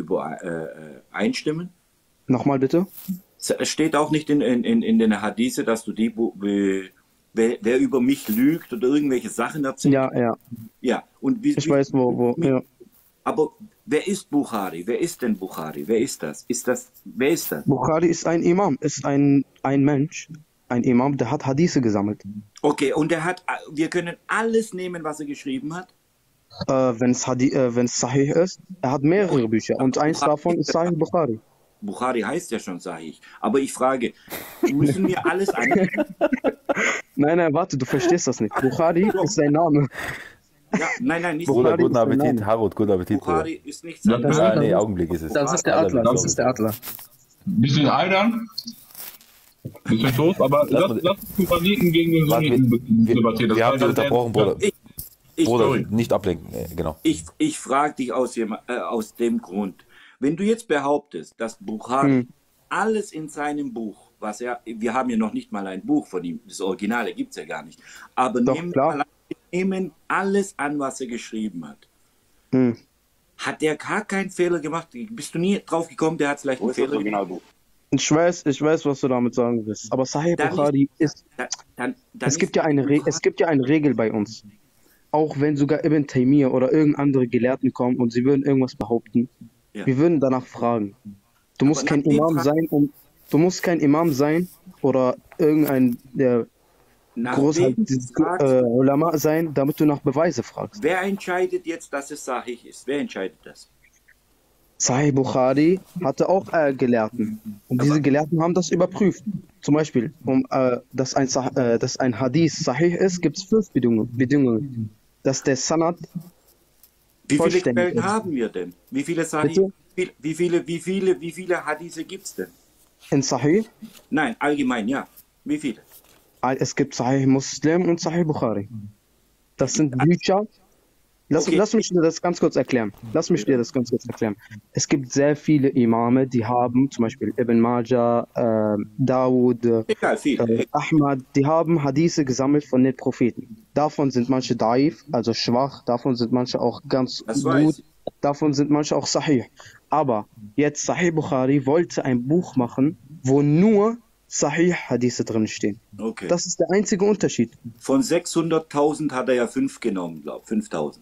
einstimmen? Nochmal bitte? Es steht auch nicht in den Hadithe, dass du wer über mich lügt oder irgendwelche Sachen erzählt. Ja. Ja, und Ich weiß, wo. Ja. Aber wer ist Bukhari? Wer ist denn Bukhari? Wer ist das? Wer ist das? Bukhari ist ein Imam, ist ein Mensch, ein Imam, der hat Hadithe gesammelt. Okay, und wir können alles nehmen, was er geschrieben hat? Wenn es Sahih ist, er hat mehrere Bücher und eins davon ist Sahih Bukhari. Bukhari heißt ja schon Sahih. Aber ich frage, müssen wir alles annehmen? Nein, warte, du verstehst das nicht. Bukhari ist sein Name. Ja, nein, nicht Bruder, Bukhari guten ist der Appetit, Name. Harut, guten Appetit, Bruder. Bukhari ist nicht sein Das- Name. Nee, Augenblick ist es. Das ist der Adler, das ist der Adler. Bisschen altern. Bisschen tot, aber lass uns Kuraniten gegen den Warte, Sunniten debattieren. Das wir war haben dich dann unterbrochen, Bruder. Bruder, sorry. nicht ablenken. Genau. Ich frage dich aus dem Grund. Wenn du jetzt behauptest, dass Bukhari alles in seinem Buch, wir haben ja noch nicht mal ein Buch von ihm, das Originale gibt es ja gar nicht, aber Doch, wir klar. nehmen alles an, was er geschrieben hat. Hm. Hat der gar keinen Fehler gemacht? Bist du nie drauf gekommen, der hat vielleicht Wo einen ist das Fehler gemacht? Originalbuch? Ich weiß, was du damit sagen willst. Aber Sahih Dann Bukhari ist. Dann Es gibt ja eine Regel bei uns. Auch wenn sogar Ibn Taymiyyah oder irgendeine andere Gelehrten kommen und sie würden irgendwas behaupten, Ja. wir würden danach fragen. Du musst kein nach dem Imam sein, du musst kein Imam sein oder irgendein der Großteil dieses Ulama sein, damit du nach Beweise fragst. Wer entscheidet jetzt, dass es Sahih ist? Wer entscheidet das? Sahih Bukhari hatte auch Gelehrten. Und diese Gelehrten haben das überprüft. Zum Beispiel, dass ein Hadith Sahih ist, gibt es 5 Bedingungen. Dass der Sanad Wie viele vollständig Quellen ist. haben wir denn? Wie viele Sahih? Bitte? Wie viele Hadithe gibt es denn? In Sahih, Nein, allgemein, ja. Wie viele? es gibt Sahih Muslim und Sahih Bukhari. Das sind Bücher. Okay. Lass mich dir das ganz kurz erklären. Es gibt sehr viele Imame, die haben, zum Beispiel Ibn Majah, Dawud, Egal, viele. Ahmad, die haben Hadithe gesammelt von den Propheten. Davon sind manche daif, also schwach, davon sind manche auch ganz Das weiß gut, ich. davon sind manche auch Sahih. Aber jetzt Sahih Bukhari wollte ein Buch machen, wo nur Sahih Hadithe drin stehen. Okay. Das ist der einzige Unterschied. Von 600.000 hat er ja 5 genommen, glaube ich. 5.000.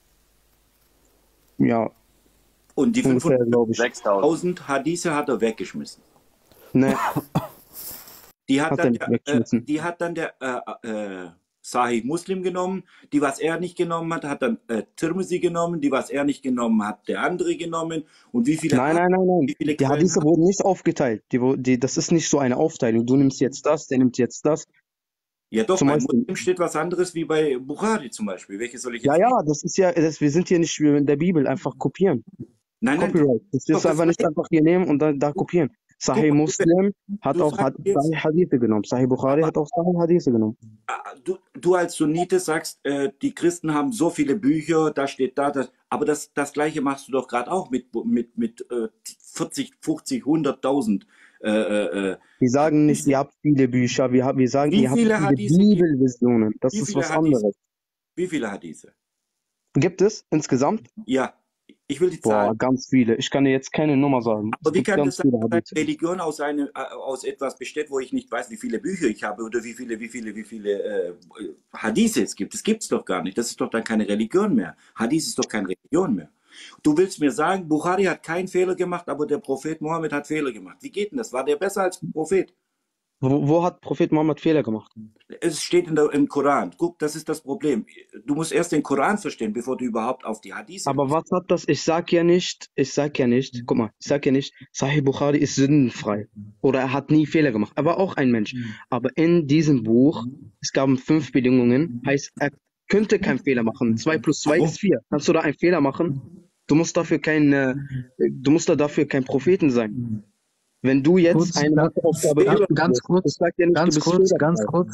Ja, Und die ungefähr, glaube ich. 6.000. 5.000 Hadithe hat er weggeschmissen. Ne, Die hat Hat er dann nicht weggeschmissen. der Sahih Muslim genommen. Die, was er nicht genommen hat, hat dann Tirmizi genommen. Die, was er nicht genommen hat, der andere genommen. Und wie viele nein. Wie viele Die Quellen Hadithe hat- wurden nicht aufgeteilt. Das ist nicht so eine Aufteilung. Du nimmst jetzt das, der nimmt jetzt das. Ja, doch, Zum bei Beispiel- Muslim steht was anderes wie bei Bukhari zum Beispiel. Welche soll ich Ja, jetzt? ja, das ist ja, wir sind hier nicht wie in der Bibel, einfach kopieren. Nein, Copyright. Das Doch, ist das einfach nicht einfach hier nehmen und dann da kopieren. Sahih Guck mal, Muslim hat du auch sagst jetzt- Sahih Hadithe genommen. Sahih Bukhari hat auch Sahih Hadithe genommen. Du als Sunnite sagst, die Christen haben so viele Bücher, da steht das. Aber das Gleiche machst du doch gerade auch mit 40, 50, 100.000. Wir sagen nicht, ihr habt viele Bücher, wir sagen, Wie ihr habt viele viele Hadithe gibt- Bibelvisionen. Das wie ist viele was Hadithe? anderes. Wie viele Hadithe? Gibt es insgesamt? Ja, ich will die Boah, Zahlen. ganz viele. Ich kann dir jetzt keine Nummer sagen. Aber Es wie gibt kann ganz das sein, viele dass eine Hadithe. Religion aus etwas besteht, wo ich nicht weiß, wie viele Bücher ich habe oder wie viele Hadithe es gibt? Das gibt es doch gar nicht. Das ist doch dann keine Religion mehr. Hadith ist doch keine Religion mehr. Du willst mir sagen, Bukhari hat keinen Fehler gemacht, aber der Prophet Mohammed hat Fehler gemacht. Wie geht denn das? War der besser als Prophet? Wo hat Prophet Mohammed Fehler gemacht? Es steht im Koran. Guck, das ist das Problem. Du musst erst den Koran verstehen, bevor du überhaupt auf die Hadithe Aber was hat das? Ich sag ja nicht, guck mal, ich sag ja nicht, Sahih Bukhari ist sündenfrei. Oder er hat nie Fehler gemacht. Er war auch ein Mensch. Aber in diesem Buch, es gab 5 Bedingungen, heißt, er könnte keinen Fehler machen. 2 plus 2 ist 4. Kannst du da einen Fehler machen? Du musst dafür kein Propheten sein. Wenn du jetzt Kurz, eine Matheaufgabe ganz kurz, ich sag ja nicht, du bist fehlerfrei.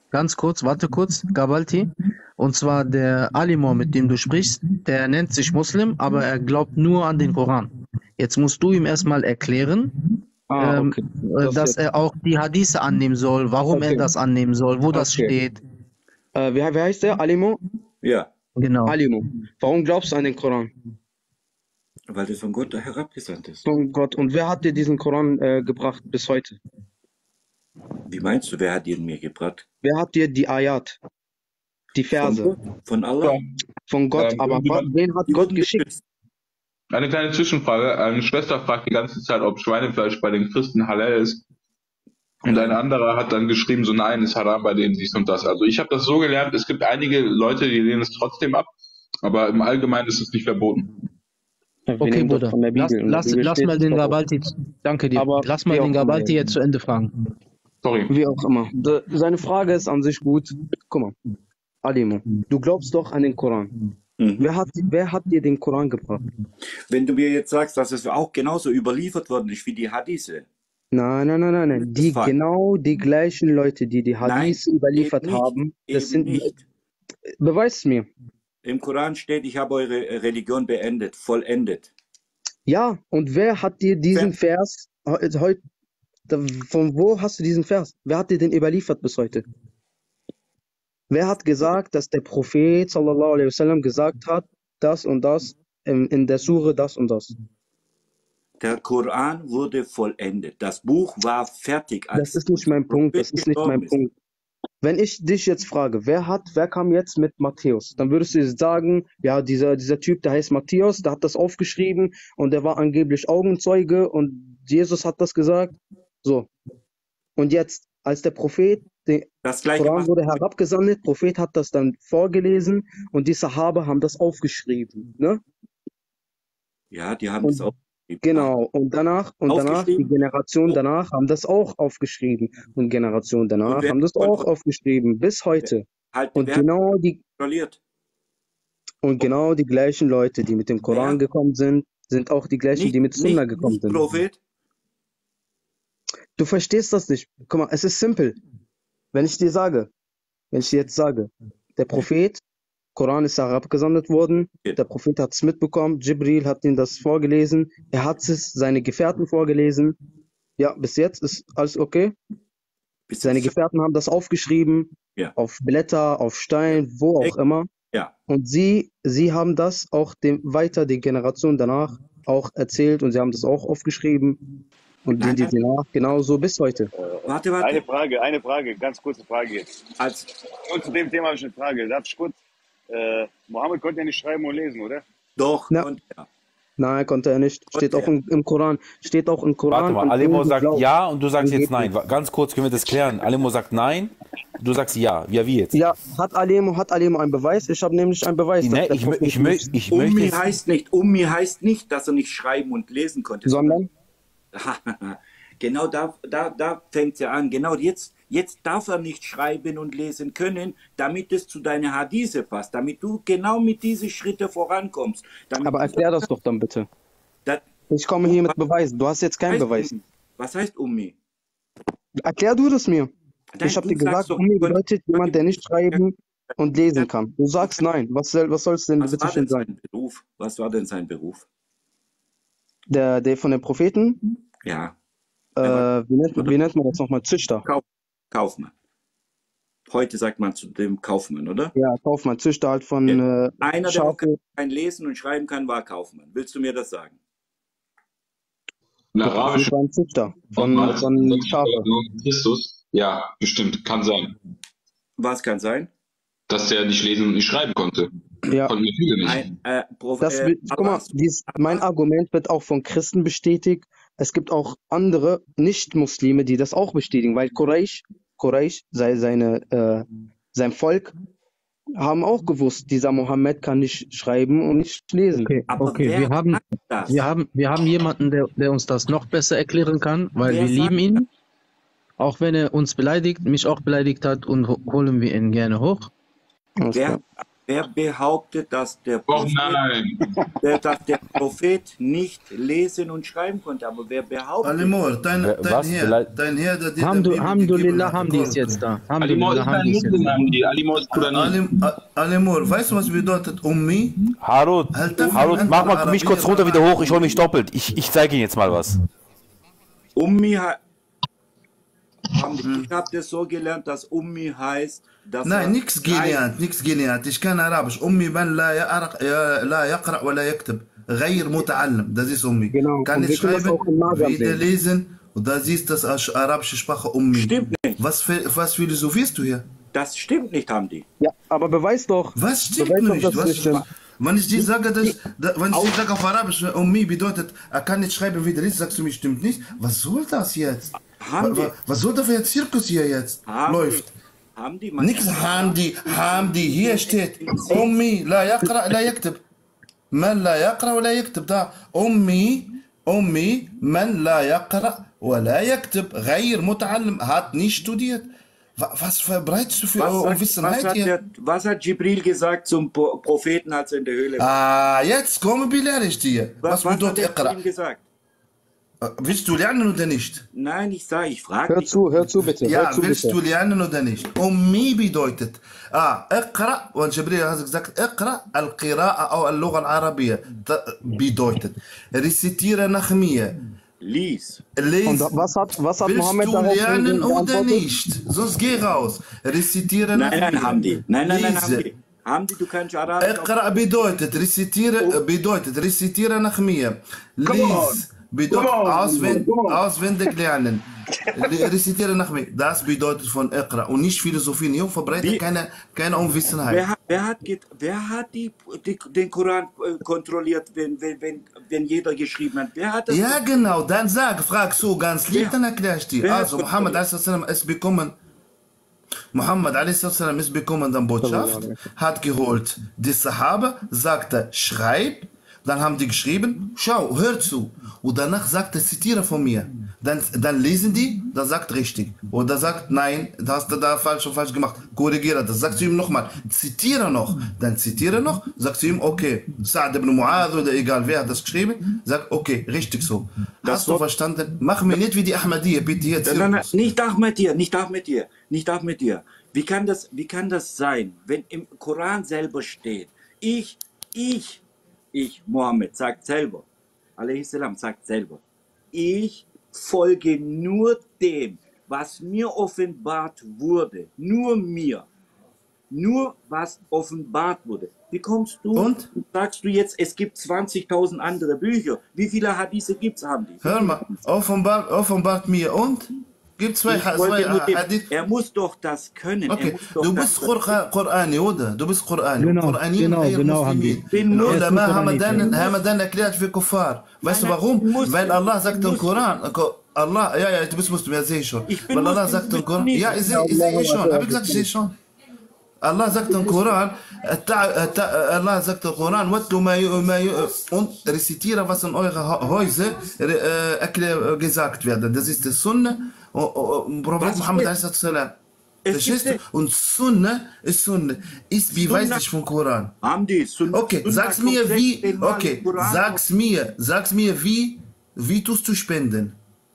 ganz kurz, warte kurz, Gabalti. Und zwar der Alimor, mit dem du sprichst, der nennt sich Muslim, aber er glaubt nur an den Koran. Jetzt musst du ihm erstmal erklären, Okay. dass er auch die Hadithe annehmen soll, warum er Okay. das annehmen soll, wo das Okay. steht. Wie heißt der? Alimo? Ja, Genau. Alimo. Warum glaubst du an den Koran? weil das von Gott herabgesandt ist. Von Gott. Und wer hat dir diesen Koran gebracht bis heute? Wie meinst du, wer hat ihn mir gebracht? Wer hat dir die Ayat, die Verse Von Gott? Von Allah? von Gott? Aber wen hat Die Gott wurden geschickt? geschützt. Eine kleine Zwischenfrage. Eine Schwester fragt die ganze Zeit, ob Schweinefleisch bei den Christen halal ist. Und ein anderer hat dann geschrieben, so nein, ist haram bei denen dies und das. Also ich habe das so gelernt, es gibt einige Leute, die lehnen es trotzdem ab, aber im Allgemeinen ist es nicht verboten. Wir Okay, nehmen doch Bruder. von der Lass, Bibel. In der lass, Bibel lass steht mal es den doch auch. Gabalti, danke dir. Aber Lass mal wie den auch immer. Gabalti jetzt zu Ende fragen. Sorry. Wie auch immer. Seine Frage ist an sich gut. Guck mal, Alimo, du glaubst doch an den Koran. Mhm. Wer hat dir den Koran gebracht? Wenn du mir jetzt sagst, dass es auch genauso überliefert worden ist wie die Hadithe. Nein. Das Fall. Genau die gleichen Leute, die die Hadith überliefert eben nicht. haben, das Eben sind, nicht. beweis es mir. Im Koran steht, ich habe eure Religion beendet, vollendet. Ja, und wer hat dir diesen Vers heute, von wo hast du diesen Vers? Wer hat dir den überliefert bis heute? Wer hat gesagt, dass der Prophet sallallahu alaihi wasallam gesagt hat, das und das, in der Sure das und das? Der Koran wurde vollendet. Das Buch war fertig. Das ist nicht mein Punkt, das ist nicht mein Punkt. Wenn ich dich jetzt frage, wer kam jetzt mit Matthäus? Dann würdest du sagen, ja, dieser Typ, der heißt Matthäus, der hat das aufgeschrieben und der war angeblich Augenzeuge und Jesus hat das gesagt. So. Und jetzt, als der Prophet, der Das gleiche Koran macht- wurde herabgesandt, Prophet hat das dann vorgelesen und die Sahaba haben das aufgeschrieben. Ne? Ja, die haben Und- es auch. Genau. Und danach, die Aufgeschrieben? Generation danach haben das auch aufgeschrieben. Und Generation danach Und wer- haben das auch aufgeschrieben. Bis heute. Halt, Und wer genau die kontrolliert? gleichen Leute, die mit dem Koran Wer? gekommen sind, sind auch die gleichen, die mit Sunna gekommen nicht sind. Prophet? Du verstehst das nicht. Guck mal, es ist simpel. Wenn ich dir jetzt sage, der Prophet, Koran ist herabgesandt worden, Ja. der Prophet hat es mitbekommen, Jibril hat ihm das vorgelesen, er hat es seine Gefährten vorgelesen. Ja, bis jetzt ist alles okay. Bist Seine du- Gefährten haben das aufgeschrieben, Ja. auf Blätter, auf Stein, wo auch immer. Ja. Und sie haben das auch weiter den Generationen danach auch erzählt und sie haben das auch aufgeschrieben. Und Nein, die nein. danach genauso bis heute. Warte. Eine Frage, ganz kurze Frage jetzt. Als, Und zu dem Thema habe ich eine Frage. Darf ich kurz? Mohammed konnte ja nicht schreiben und lesen, oder? doch, Ja. und ja. Nein, konnte er nicht. Steht auch Okay. im Koran. Steht auch im Koran. Warte mal, und Alimo du sagt glaubst- ja und du sagst jetzt Angeblich. nein. Ganz kurz können wir das klären. Alimo sagt nein, du sagst ja. Ja, wie jetzt? Ja, hat Alimo einen Beweis? Ich habe nämlich einen Beweis. dass Nee, der ich Prophet möchte Ummi heißt nicht, dass er nicht schreiben und lesen konnte. Sondern? Genau da fängt es ja an. Genau jetzt darf er nicht schreiben und lesen können, damit es zu deiner Hadithe passt, damit du genau mit diesen Schritten vorankommst. Damit Aber erklär das doch dann bitte. das, Ich komme hier mit Beweisen. Du hast jetzt keinen Beweis. Was heißt Ummi? Erklär du das mir. Nein, Ich habe du dir gesagt, sagst doch, Ummi bedeutet jemand, der nicht schreiben und lesen kann. Du sagst nein. Was soll es denn was bitte war schön denn sein? sein Beruf? Was war denn sein Beruf? Der von den Propheten, Ja, wie nennt man das nochmal? Züchter. Kaufmann. Heute sagt man zu dem Kaufmann, oder? Ja, Kaufmann, Züchter halt von Einer, der auch Schafe. kein Lesen und Schreiben kann, war Kaufmann. Willst du mir das sagen? Eine Das arabische war ein Züchter von Schafe. Christus. Ja, bestimmt, kann sein. Was kann sein? Dass er nicht lesen und nicht schreiben konnte. Ja. Konnten wir viele nicht. Guck mal, mein Argument wird auch von Christen bestätigt. Es gibt auch andere Nicht-Muslime, die das auch bestätigen, weil Quraysh, sein Volk, haben auch gewusst, dieser Mohammed kann nicht schreiben und nicht lesen. Okay, wir haben jemanden, der uns das noch besser erklären kann, weil Wer wir lieben sagt ihn. Auch wenn er uns beleidigt, mich auch beleidigt hat und holen wir ihn gerne hoch. Alles klar. wer behauptet, dass der Oh Prophet, nein. dass der Prophet nicht lesen und schreiben konnte? Aber wer behauptet? Alimor, dein Was? Herr, dein Herr, der dir Hamdu, die Bibel gegeben Alhamdulillah hat, haben die es Gott. jetzt da. Alimo Alhamdulillah ist haben ein die es jetzt Muslim, da. haben die. Alimo ist Kurani. Alimor, weißt du, was bedeutet Ummi? Harut, mach mal mich kurz runter wieder hoch, ich hol mich doppelt. Ich zeige Ihnen jetzt mal was. Ummi ich habe das so gelernt, dass Ummi heißt, dass Nein, nichts gelernt. Ich kann Arabisch. Ummi man la yaqra wa la yaktub. غير متعلم. Das ist Ummi. Genau. Kann Und nicht wir können das schreiben, auch im Maser weder sehen. lesen. Und da siehst du das als arabische Sprache Ummi. Stimmt nicht. Was philosophierst du hier? Das stimmt nicht, Hamdi. Ja, aber beweis doch. Was stimmt Beweis doch, nicht? dass es nicht stimmt. Wenn ich dir sage, wenn ich dir sage auf Arabisch, Ummi bedeutet, er kann nicht schreiben, wie der ist, sagst du mir, stimmt nicht. Was soll das jetzt? Hamdi, Was soll da für ein Zirkus hier jetzt läuft? Hamdi, Nix Hamdi, hier steht Ummi la yaqra la yaktub. Man la yaqra wa la yaktub. Da Ummi man la yaqra wa la yaktub. غير متعلم, hat nicht studiert. Was verbreitest du für Unwissenheit hier? Was hat Jibril gesagt zum Propheten, als er in der Höhle war? Ah, jetzt komme belehre ich dir. Was hat bedeutet er zu Iqra? ihm gesagt? Willst du lernen oder nicht? Nein, ich frage dich. Hör zu bitte. Ja, Hör zu willst bitte. du lernen oder nicht? Ummi bedeutet, Iqra, und Jibril hat gesagt, Iqra al-Qira'a au al-Lugha al-Arabiyya, bedeutet, rezitiere nach mir. Lies. Und was hat Willst Mohammed du darauf lernen oder geantwortet? nicht? Sonst geh raus. Rezitiere nach mir. Nein, Hamdi. Nein, Lese. Hamdi. Hamdi, du kannst Arabisch. Iqra bedeutet, rezitiere nach mir. Lies bedeutet auswendig lernen. Rezitiere nach mir. Das bedeutet von Iqra und nicht Philosophie. Hier verbreitet keine Unwissenheit. Wer hat den Koran kontrolliert, wenn jeder geschrieben hat? Wer hat das? Ja, genau. Dann frag so ganz lieb, dann erklär ich dir. Also, Muhammad a.s. ist bekommen. Muhammad a.s. ist bekommen dann Botschaft, hat geholt die Sahaba, sagte, schreib, dann haben die geschrieben, schau, hör zu. Und danach sagt er, zitiere von mir. Dann lesen die, dann sagt richtig. Oder sagt, nein, das hast du da falsch gemacht. Korrigiere das. Sagst du ihm nochmal, zitiere noch. Dann zitiere noch, sagst du ihm, okay, Sa'd ibn Mu'adh oder egal wer hat das geschrieben, sagt, okay, richtig so. Hast du verstanden? Mach mir nicht wie die Ahmadiyya, bitte jetzt. Nein, nicht auch mit dir. Wie kann das sein, wenn im Koran selber steht, ich, Mohammed, sagt selber, a.s. sagt selber, ich folge nur dem, was mir offenbart wurde, nur mir, nur was offenbart wurde. Wie kommst du und sagst du jetzt, es gibt 20.000 andere Bücher? Wie viele Hadithe gibt's, haben die? Hör mal, offenbart mir und? Gibt zwei Hadith. Er muss doch das können. Okay, du bist Qur'ani, oder? Du bist Qur'ani. Genau, haben die. Ulama haben dann erklärt für Kuffar. Weißt du warum? Weil Allah sagt im Koran, Allah, ja, du bist Muslim, ja, sehe ich schon. Weil Allah sagt im Koran, ja, ich sehe schon, hab ich gesagt, ich sehe schon. Allah sagt im Koran, und rezitiere, was in eure Häuser gesagt wird. Das ist das Sunnah. Prophet Muhammad a.s. Und Sunnah ist beweist dich vom Koran. Okay, sag's mir wie tust du spenden?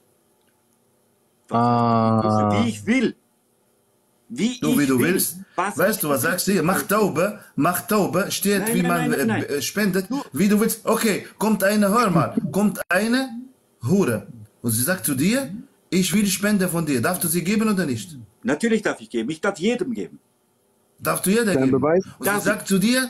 Wie ich will. Wie du willst. Weißt du, was sagst du? Mach Taube, steht, wie man spendet, wie du willst. Okay, kommt eine Hure und sie sagt zu dir, ich will Spende von dir. Darfst du sie geben oder nicht? Natürlich darf ich geben. Ich darf jedem geben. Darfst du jeder geben? Und sie sagt zu dir,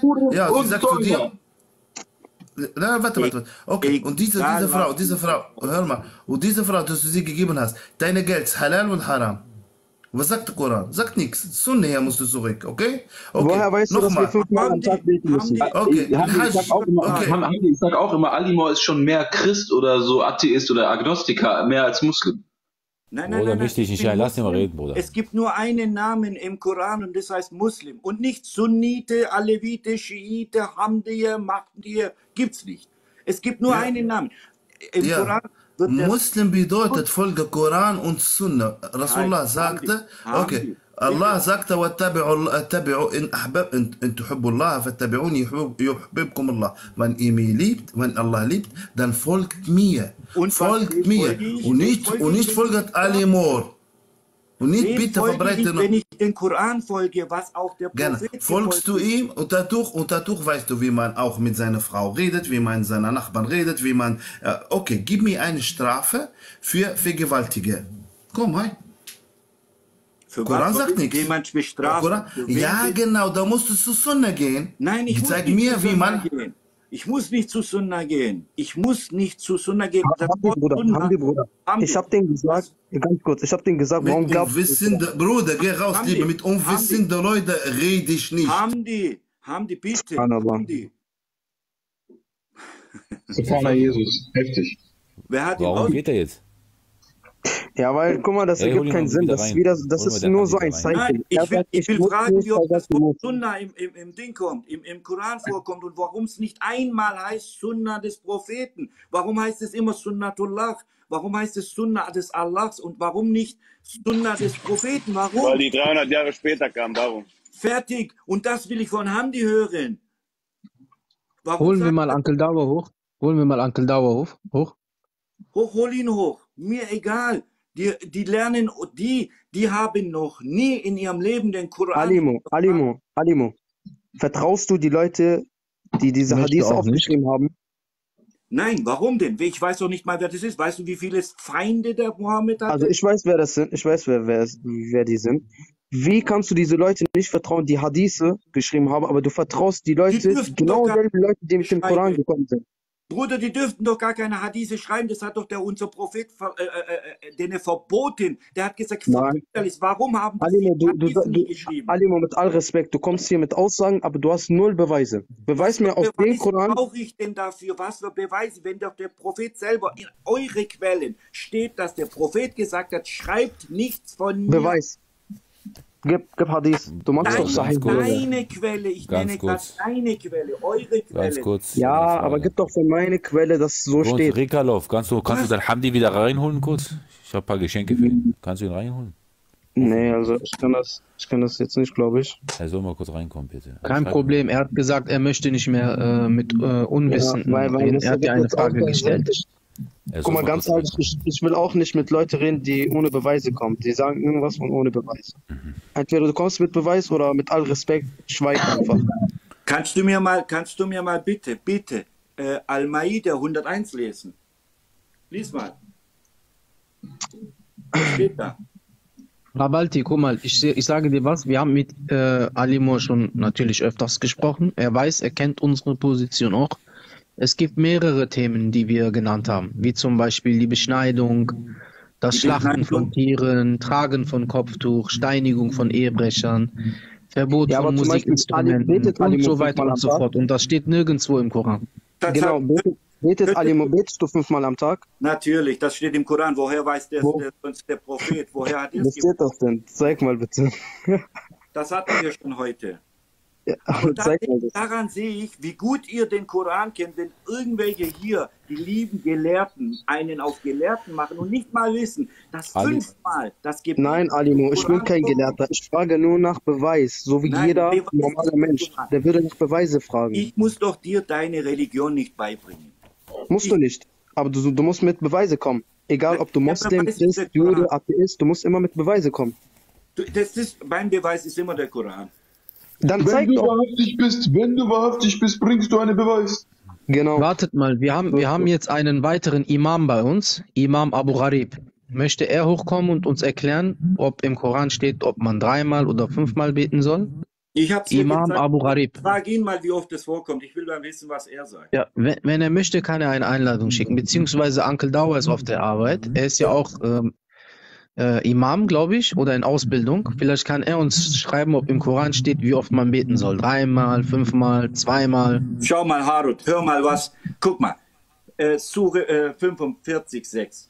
warte. Okay, und diese Frau, hör mal, und diese Frau, dass du sie gegeben hast, deine Geld, halal und haram. Was sagt der Koran? Sagt nichts. Sunna her musst du zurück, okay? Woher weißt du, dass wir 5-mal am Tag beten müssen? Okay, ich sag auch immer, Alimor ist schon mehr Christ oder so Atheist oder Agnostiker, mehr als Muslim. Nein, wichtig nicht, lass ihn mal reden, Bruder. Es gibt nur einen Namen im Koran und das heißt Muslim. Und nicht Sunnite, Alevite, Schiite, Hamdiye, Mahdiye, gibt's nicht. Es gibt nur einen Namen. Im Koran Muslim bedeutet Folge Koran und Sunna. Rasulullah sagte, okay, الله sagt واتبعوا إن تحبوا الله فاتبعوني يحببكم الله. Wenn ihr mich liebt, wenn Allah liebt, dann folgt mir. Und Folgt mir. Und nicht folgt Alimor. Und nicht Wem bitte folge ich, verbreiten. wenn ich den Koran folge, was auch der Gerne. Prophet Folgst du ihm und dadurch weißt du, wie man auch mit seiner Frau redet, wie man mit seinen Nachbarn redet, wie man. Okay, gib mir eine Strafe für Vergewaltiger. Komm, hi. Für Koran was sagt soll nichts. jemand bestrafen? Koran, Für wen ja, wird- genau, da musst du zu Sunna gehen. Nein, ich muss Zeig nicht mir, zu wie Sunna man. gehen. Ich muss nicht zu Sunna gehen. Ich muss nicht zu Sunna gehen. Das Hamdi, Wort Bruder, Sunna- Hamdi, Bruder. Hamdi, Ich hab denen gesagt, ganz kurz, ich hab denen gesagt, Mit warum glaubst du? unwissenden, Bruder, geh raus, Hamdi, Liebe, mit unwissenden Leuten rede ich nicht. Hamdi, bitte. Subhanallah. Hamdi. Subhana Jesus. Heftig. Wer hat ihn Warum aus? geht er jetzt? Ja, weil, guck mal, das Ey, hol ergibt ihn keinen mal Sinn. wieder Das ist rein. wieder, das Hol mal ist den nur Hamdi so da ein rein. Zeichen. Nein, Er ich will, sagt, ich will muss fragen, nicht, wie oft er das sagt, du Wort musst. Sunna im Ding kommt, im Koran vorkommt und warum es nicht einmal heißt Sunna des Propheten. Warum heißt es immer Sunnatullah? Warum heißt es Sunna des Allahs und warum nicht Sunna des Propheten? Weil Warum? die 300 Jahre später kam, darum. Fertig. Und das will ich von Hamdi hören. Warum Holen wir sagt mal er, Uncle Dauer hoch. Holen wir mal Uncle Dauer hoch. hol ihn hoch. Mir egal. Die lernen, die haben noch nie in ihrem Leben den Koran. Alimo. Vertraust du die Leute, die diese Möchte Hadith auch nicht. aufgeschrieben haben? Nein, warum denn? Ich weiß doch nicht mal, wer das ist. Weißt du, wie viele Feinde der Mohammed hatte? Also ich weiß, wer das sind. Ich weiß, wer die sind. Wie kannst du diese Leute nicht vertrauen, die Hadithe geschrieben haben, aber du vertraust die Leute, dürften genau doch gar dieselben Leute, die mit dem schreiben. Koran gekommen sind. Bruder, die dürften doch gar keine Hadithe schreiben. Das hat doch unser Prophet denen verboten. Der hat gesagt, Nein. verboten. Warum haben die Alimo, Hadithe nicht geschrieben? Alimo, mit all Respekt, du kommst hier mit Aussagen, aber du hast null Beweise. Beweis mir auf den Beweise Koran. brauche ich denn dafür? Was für Beweise? Wenn doch der Prophet selber in eure Quellen steht, dass der Prophet gesagt hat, schreibt nichts von mir. Beweis. Gib Hadith. Du machst doch Ganz Sahih. kurz. Deine Quelle, ich Ganz nenne kurz. gerade deine Quelle, eure Ganz Quelle. kurz. Ja, eine Frage. aber gib doch von meine Quelle, dass es so Und steht. Rikalov, kannst du dein Hamdi wieder reinholen kurz? Ich habe ein paar Geschenke für ihn. Kannst du ihn reinholen? Nee, also ich kann das jetzt nicht, glaube ich. Er soll mal kurz reinkommen, bitte. Kein Schreib- Problem. Er hat gesagt, er möchte nicht mehr mit Unwissenden Ja, weil reden. das Er hat dir eine jetzt Frage auch- gestellt. Er soll Guck mal, ganz kurz ehrlich, ich will auch nicht mit Leuten reden, die ohne Beweise kommen. Die sagen irgendwas und ohne Beweis. Entweder du kommst mit Beweis oder mit all Respekt, schweig einfach. Kannst du mir mal bitte Al-Maida 101 lesen? Lies mal. Was steht da? Rabalti, guck mal, ich sage dir was, wir haben mit Alimo schon natürlich öfters gesprochen. Er weiß, er kennt unsere Position auch. Es gibt mehrere Themen, die wir genannt haben, wie zum Beispiel die Beschneidung, das Die Schlachten Beschneidung. von Tieren, Tragen von Kopftuch, Steinigung von Ehebrechern, Verbot Ja, von aber zum Beispiel, Musikinstrumenten betet und Alimo so weiter fünfmal und am so Tag? fort. Und das steht nirgendwo im Koran. Genau, betest du 5-mal am Tag? Natürlich, das steht im Koran. Woher weiß Wo? der Prophet? Woher hat er Was es steht das denn? Zeig mal bitte. Das hatten wir schon heute. Ja, Und zeig mal das. daran sehe ich, wie gut ihr den Koran kennt, wenn irgendwelche hier, die lieben Gelehrten, einen auf Gelehrten machen und nicht mal wissen, dass Ali. 5-mal das Gebet Nein, Alimo, ich bin Koran kein vorkommt. Gelehrter. Ich frage nur nach Beweis, so wie Nein, jeder Beweis normale ist Mensch. Koran. Der würde nach Beweise fragen. Ich muss doch dir deine Religion nicht beibringen. Musst du nicht. Aber du musst mit Beweise kommen. Egal, ob du Der Moslem Beweis ist der bist, Jude, Koran. Atheist, du musst immer mit Beweise kommen. Mein Beweis ist immer der Koran. Dann zeig doch. Wenn du wahrhaftig bist, bringst du einen Beweis. Genau. Wartet mal, wir haben jetzt einen weiteren Imam bei uns, Imam Abu Gharib. Möchte er hochkommen und uns erklären, ob im Koran steht, ob man 3-mal oder 5-mal beten soll? Ich habe dir Imam gezeigt, Abu Gharib. frag ihn mal, wie oft es vorkommt. Ich will mal wissen, was er sagt. Ja, wenn er möchte, kann er eine Einladung schicken, beziehungsweise Uncle Dauer ist auf der Arbeit. Er ist ja auch Imam, glaube ich, oder in Ausbildung. Vielleicht kann er uns schreiben, ob im Koran steht, wie oft man beten soll. 3-mal, 5-mal, 2-mal. Schau mal, Harut, hör mal was. Guck mal, Sure 45,6.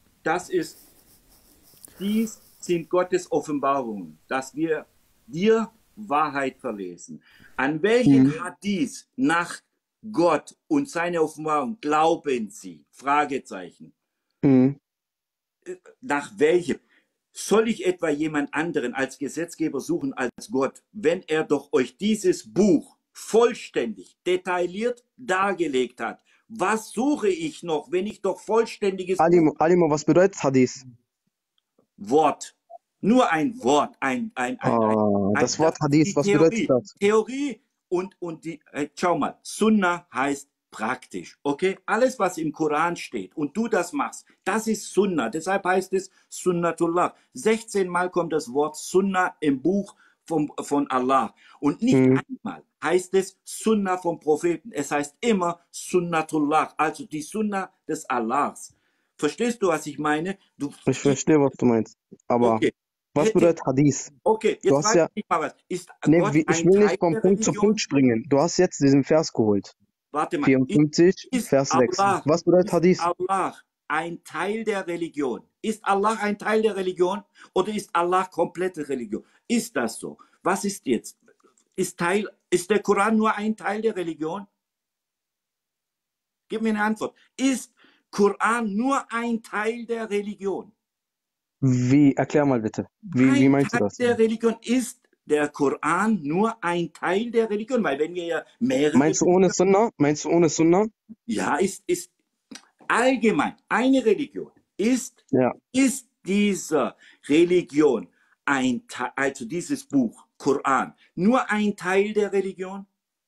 Dies sind Gottes Offenbarungen, dass wir dir Wahrheit verlesen. An welchen Hadith nach Gott und seine Offenbarung glauben Sie? Fragezeichen. Mhm. Nach welchem? Soll ich etwa jemand anderen als Gesetzgeber suchen als Gott, wenn er doch euch dieses Buch vollständig, detailliert dargelegt hat? Was suche ich noch, wenn ich doch vollständiges Alimo, was bedeutet Hadith? Wort? Nur ein Wort, Das Wort Hadith, was bedeutet das? Theorie und schau mal, Sunna heißt praktisch, okay? Alles, was im Koran steht und du das machst, das ist Sunna. Deshalb heißt es Sunnatullah. 16 Mal kommt das Wort Sunna im Buch von Allah. Und nicht einmal heißt es Sunna vom Propheten. Es heißt immer Sunnatullah, also die Sunna des Allahs. Verstehst du, was ich meine? Ich verstehe, was du meinst. Aber Okay. was bedeutet Hadith? Okay, Du jetzt hast frage ja. ich dich mal was. Ist Nee, Gott ich ein will Teil nicht vom der Punkt zu Religion? Punkt springen. Du hast jetzt diesen Vers geholt. Warte mal. 54, Ist Vers 6. Allah, Was bedeutet ist Hadith? Allah ein Teil der Religion? Ist Allah ein Teil der Religion oder ist Allah komplette Religion? Ist das so? Was ist jetzt? Ist der Koran nur ein Teil der Religion? Gib mir eine Antwort. Ist Koran nur ein Teil der Religion? Wie? Erklär mal bitte. Wie meinst du das? Der Religion ist der Koran nur ein Teil der Religion, weil wenn wir ja mehrere... Meinst du ohne Sunna? Meinst du ohne Sunna? Ja, ist allgemein eine Religion. Ist diese Religion also dieses Buch, Koran, nur ein Teil der Religion?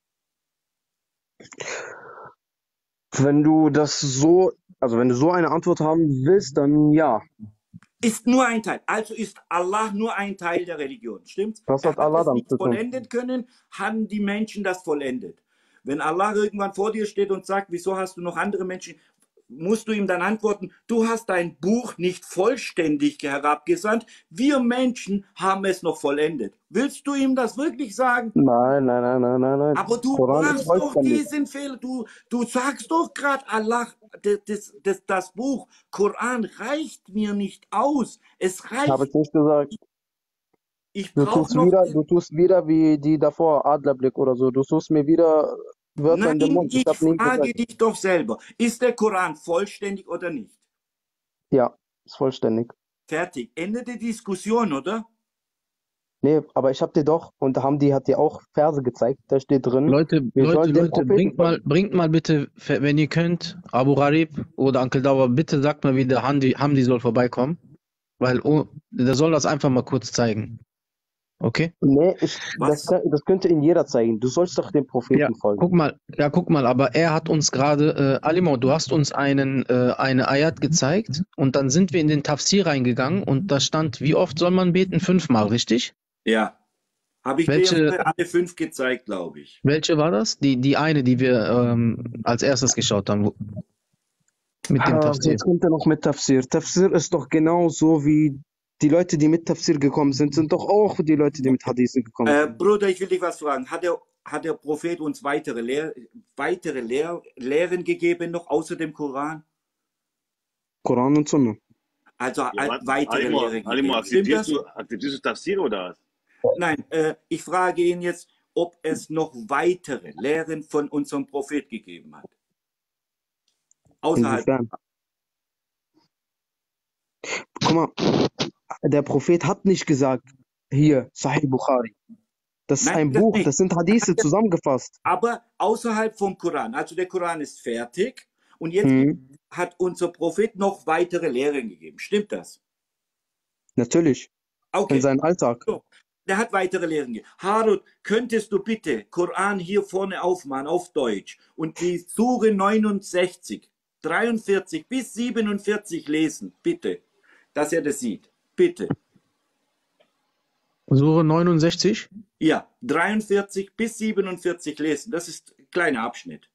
Wenn du wenn du so eine Antwort haben willst, dann ja. Ist nur ein Teil. Also ist Allah nur ein Teil der Religion. Stimmt's? Was hat Allah es damit nicht zu tun? vollendet können, haben die Menschen das vollendet. Wenn Allah irgendwann vor dir steht und sagt, wieso hast du noch andere Menschen, musst du ihm dann antworten, du hast dein Buch nicht vollständig herabgesandt, wir Menschen haben es noch vollendet. Willst du ihm das wirklich sagen? Nein. Aber du Koran ist machst doch vollständig. diesen Fehler. Du sagst doch gerade, Allah, das Buch Koran reicht mir nicht aus. Es reicht. Habe ich nicht gesagt. Ich Du brauche tust noch. wieder wie die davor, Adlerblick oder so. Du tust mir wieder Wörter in den Nein, Mund. ich habe nie frage gesagt. dich doch selber. Ist der Koran vollständig oder nicht? Ja, ist vollständig. Fertig. Ende der Diskussion, oder? Nee, aber ich habe dir doch, und hat dir auch Verse gezeigt, da steht drin, Leute, wir sollen dem Leute, Propheten bringt mal bitte, wenn ihr könnt, Abu Gharib oder Uncle Dauer, bitte sagt mal, wie der Hamdi soll vorbeikommen. Weil der soll das einfach mal kurz zeigen. Okay? Nee, Was? das könnte ihn jeder zeigen. Du sollst doch dem Propheten Ja, folgen. guck mal, aber er hat uns gerade, Alimo, du hast uns eine Ayat gezeigt und dann sind wir in den Tafsir reingegangen und da stand, wie oft soll man beten? 5-mal, richtig? Ja. Habe ich dir alle 5 gezeigt, glaube ich. Welche war das? Die eine, die wir als erstes geschaut haben. Mit dem Tafsir. Jetzt kommt er noch mit Tafsir. Tafsir ist doch genauso wie die Leute, die mit Tafsir gekommen sind doch auch die Leute, die mit Hadithen gekommen sind. Bruder, ich will dich was fragen. Hat der Prophet uns weitere Lehren gegeben, noch außer dem Koran? Koran und Sunna. Also Ja, weitere Lehren Alimo, gegeben. Stimmt das? akzeptierst du Tafsir oder was? Nein, ich frage ihn jetzt, ob es noch weitere Lehren von unserem Prophet gegeben hat. Außerhalb. Inwiefern? Guck mal, der Prophet hat nicht gesagt, hier, Sahih Bukhari. Das ist Nein, ein das Buch, nicht. das sind Hadithe zusammengefasst. Aber außerhalb vom Koran. Also der Koran ist fertig und jetzt hat unser Prophet noch weitere Lehren gegeben. Stimmt das? Natürlich, Okay. in seinem Alltag. So, der hat weitere Lehren gegeben. Harut, könntest du bitte Koran hier vorne aufmachen, auf Deutsch, und die Sure 69, 43 bis 47 lesen, bitte, dass er das sieht. Bitte. Sure 69? Ja, 43 bis 47 lesen. Das ist ein kleiner Abschnitt.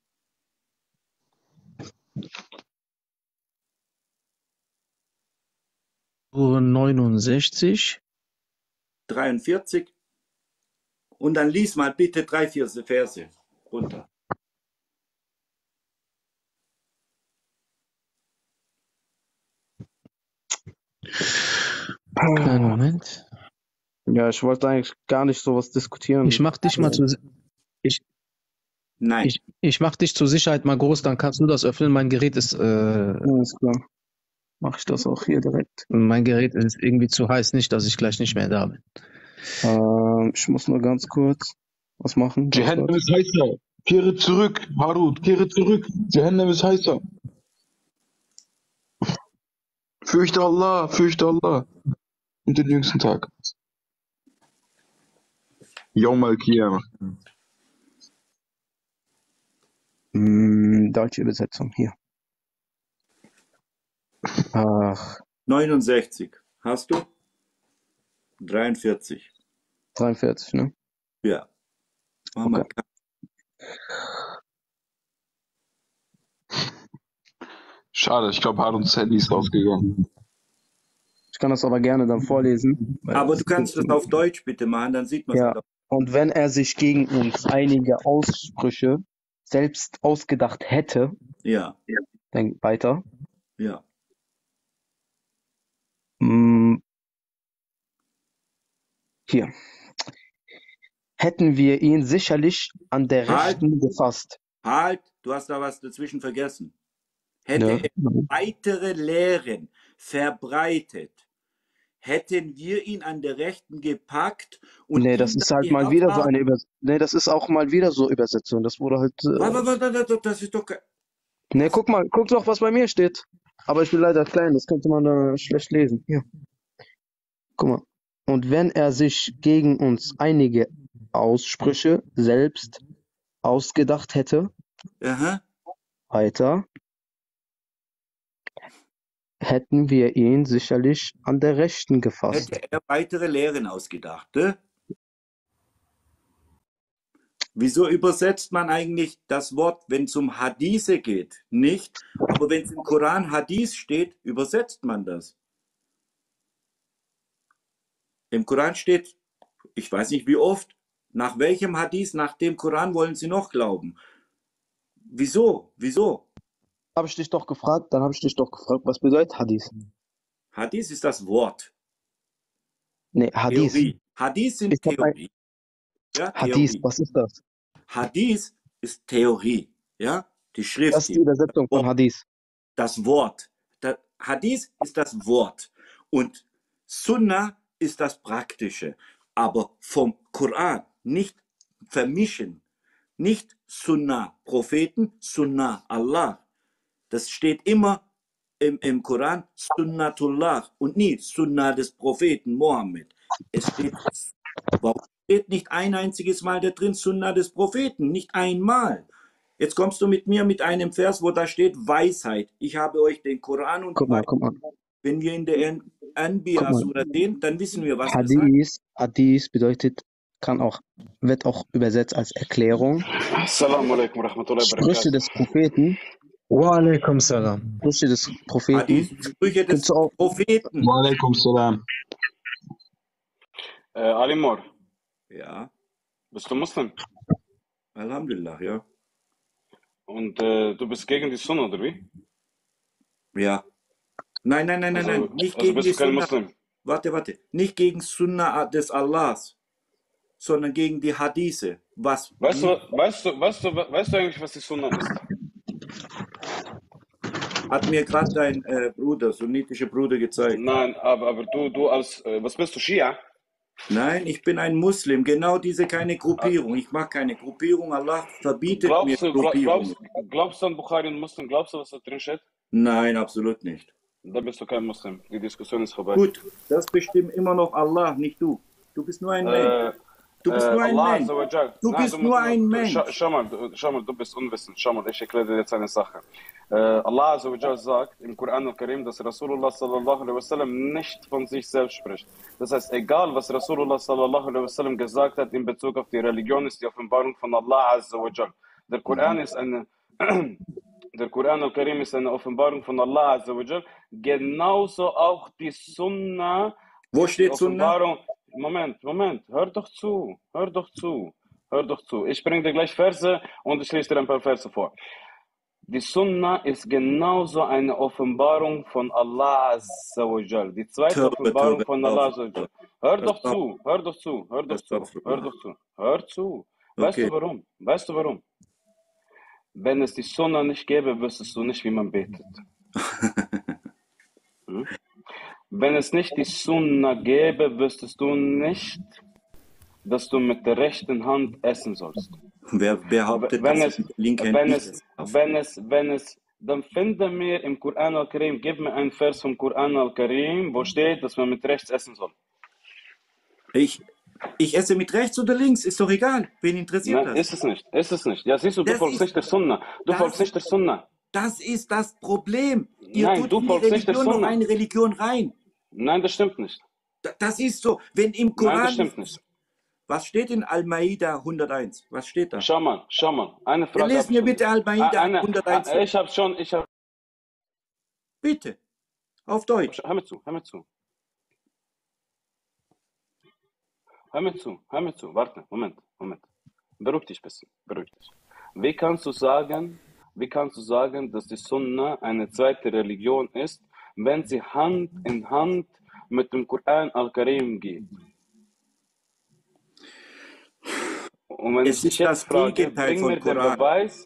Sure 69. 43. Und dann lies mal bitte 3-4 Verse runter. Kleinen Moment. Ja, ich wollte eigentlich gar nicht sowas diskutieren. Ich mach dich mal Nein. ich mach dich zur Sicherheit mal groß, dann kannst du das öffnen. Mein Gerät ist Alles klar. mache ich das auch hier direkt. Mein Gerät ist irgendwie zu heiß, nicht, dass ich gleich nicht mehr da bin. Ich muss nur ganz kurz was machen. Ganz Jahannam kurz. ist heißer. Kehre zurück, Harut, kehre zurück. Jahannam ist heißer. Fürchte Allah, fürchte Allah. Und den jüngsten Tag. Yawm al-Qiyamah. Deutsche Übersetzung hier. Ach, 69. Hast du? 43. 43, ne? Ja. Machen wir Okay. Schade, ich glaube, Haruts Handy ist ausgegangen. Ich kann das aber gerne dann vorlesen. weil Aber das du kannst ist- das auf Deutsch bitte machen, dann sieht man es Ja. halt auch. Und wenn er sich gegen uns einige Aussprüche selbst ausgedacht hätte, Ja, dann weiter. ja. Hier. Hätten wir ihn sicherlich an der Halt. Rechten gefasst. Halt, du hast da was dazwischen vergessen. Hätte Ja. er weitere Lehren verbreitet, hätten wir ihn an der Rechten gepackt und Nee, ihn das ist dann halt mal wieder so gehabt eine Nee, das ist auch mal wieder so Übersetzung. Das wurde halt. haben. Das ist doch Nee, guck doch, was bei mir steht. Aber ich bin leider klein, das könnte man da schlecht lesen. Hier. Guck mal. Und wenn er sich gegen uns einige Aussprüche selbst ausgedacht hätte, Aha. weiter, hätten wir ihn sicherlich an der Rechten gefasst. Hätte er weitere Lehren ausgedacht. Ne? Wieso übersetzt man eigentlich das Wort, wenn es um Hadithe geht, nicht? Aber wenn es im Koran Hadith steht, übersetzt man das. Im Koran steht, ich weiß nicht wie oft, nach welchem Hadith, nach dem Koran wollen Sie noch glauben? Wieso? Dann habe ich dich doch gefragt, was bedeutet Hadith? Hadith ist das Wort. Nee, Hadith. Theorie. Hadith sind Ich hab ein- Theorie. Ja, Hadith, Theorie. was ist das? Hadith ist Theorie. Ja, die Schrift. Das ist die Übersetzung von Hadith. Das Wort. Hadith ist das Wort. Und Sunnah ist das Praktische. Aber vom Koran nicht vermischen. Nicht Sunnah Propheten, Sunnah Allah. Das steht immer im Koran Sunnatullah und nie Sunnah des Propheten Mohammed. Warum steht nicht ein einziges Mal da drin Sunnah des Propheten? Nicht einmal. Jetzt kommst du mit mir mit einem Vers, wo da steht Weisheit. Ich habe euch den Koran und Guck mal. wenn wir in der Anbiya-Sura sehen, dann wissen wir, was das heißt. Hadith bedeutet, wird auch übersetzt als Erklärung. Assalamu alaikum warahmatullahi Sprüche wabarakatuh. des Propheten. Wa alaikum salam. Sprüche des Propheten. Hadith, Sprüche des Gibt's auch- Propheten. Wa alaikum salam. Alimor, Ja, bist du Muslim? Alhamdulillah, ja. Und du bist gegen die Sunna, oder wie? Ja. Nein, Also nicht gegen bist die du kein Sunnah. Muslim. Warte. Nicht gegen Sunnah des Allahs, sondern gegen die Hadithe. Was? Weißt du eigentlich, was die Sunna ist? Hat mir gerade dein Bruder, sunnitischer Bruder, gezeigt. Nein, aber du als, was bist du, Schia? Nein, ich bin ein Muslim. Genau diese keine Gruppierung. Ich mag keine Gruppierung. Allah verbietet mir Gruppierung. Glaubst du an Bukhari und Muslim? Glaubst du, was da drin steht? Nein, absolut nicht. Da bist du kein Muslim. Die Diskussion ist vorbei. Gut, das bestimmt immer noch Allah, nicht du. Du bist nur ein Mensch. Du bist nur ein Allah Mensch. Azza wa Jal. Du Nein, bist nur ein Mensch. Schau mal, du bist unwissend. Schau mal, ich erkläre dir jetzt eine Sache. Allah Azza wa Jal sagt im Koran al-Karim, dass Rasulullah sallallahu alaihi wasallam nicht von sich selbst spricht. Das heißt, egal was Rasulullah sallallahu alaihi wasallam gesagt hat in Bezug auf die Religion, ist die Offenbarung von Allah Azza wa Jal. Der Koran al-Karim ist eine Offenbarung von Allah Azza wa Jal. Genauso auch die Sunna. Wo steht Sunnah? Offenbarung. Moment, hör doch zu. Ich bringe dir gleich Verse und ich lese dir ein paar Verse vor. Die Sunna ist genauso eine Offenbarung von Allah Azza wa Jal. Die zweite Offenbarung von Allah Azza wa Jal. Hör doch zu. Weißt Okay. du warum? Wenn es die Sunna nicht gäbe, wüsstest du nicht, wie man betet. Wenn es nicht die Sunna gäbe, wüsstest du nicht, dass du mit der rechten Hand essen sollst. Wer behauptet, Wenn dass es, ich mit der linken Hand wenn nicht es, essen darf? wenn es, dann finde mir im Koran al-Karim, gib mir einen Vers vom Koran al-Karim, wo steht, dass man mit rechts essen soll. Ich esse mit rechts oder links, ist doch egal. Wen interessiert Nein, das? ist es nicht. Ist es nicht. Ja, siehst du, du Das folgst ist- nicht der Sunna. Du das folgst nicht der Sunna. Das ist das Problem. Ihr Nein, tut du in die folgst nicht der Religion noch Sunna. eine Religion rein. Nein, das stimmt nicht. Das ist so. Wenn im Nein, Koran. das stimmt nicht. Was steht in Al-Maida 101? Was steht da? Schau mal. Eine Ja, Frage. lest hab mir ich bitte schon. Al-Maida 101. Ich habe schon. Bitte. Auf Deutsch. Hör mir zu. Warte, Moment. Beruhig dich ein bisschen. Wie kannst du sagen, dass die Sunna eine zweite Religion ist, wenn sie Hand in Hand mit dem Koran al-Karim geht? Und wenn Es ich dich ist jetzt das frage, Gegenteil bring von mir den Koran. Beweis.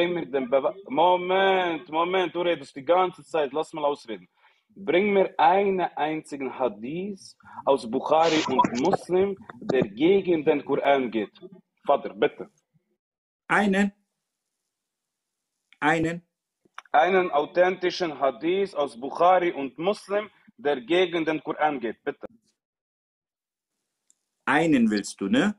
Moment, du redest die ganze Zeit, lass mal ausreden. Bring mir einen einzigen Hadith aus Bukhari und Muslim, der gegen den Koran geht. Vater, bitte. Einen. Einen authentischen Hadith aus Bukhari und Muslim, der gegen den Koran geht, bitte. Einen willst du, ne?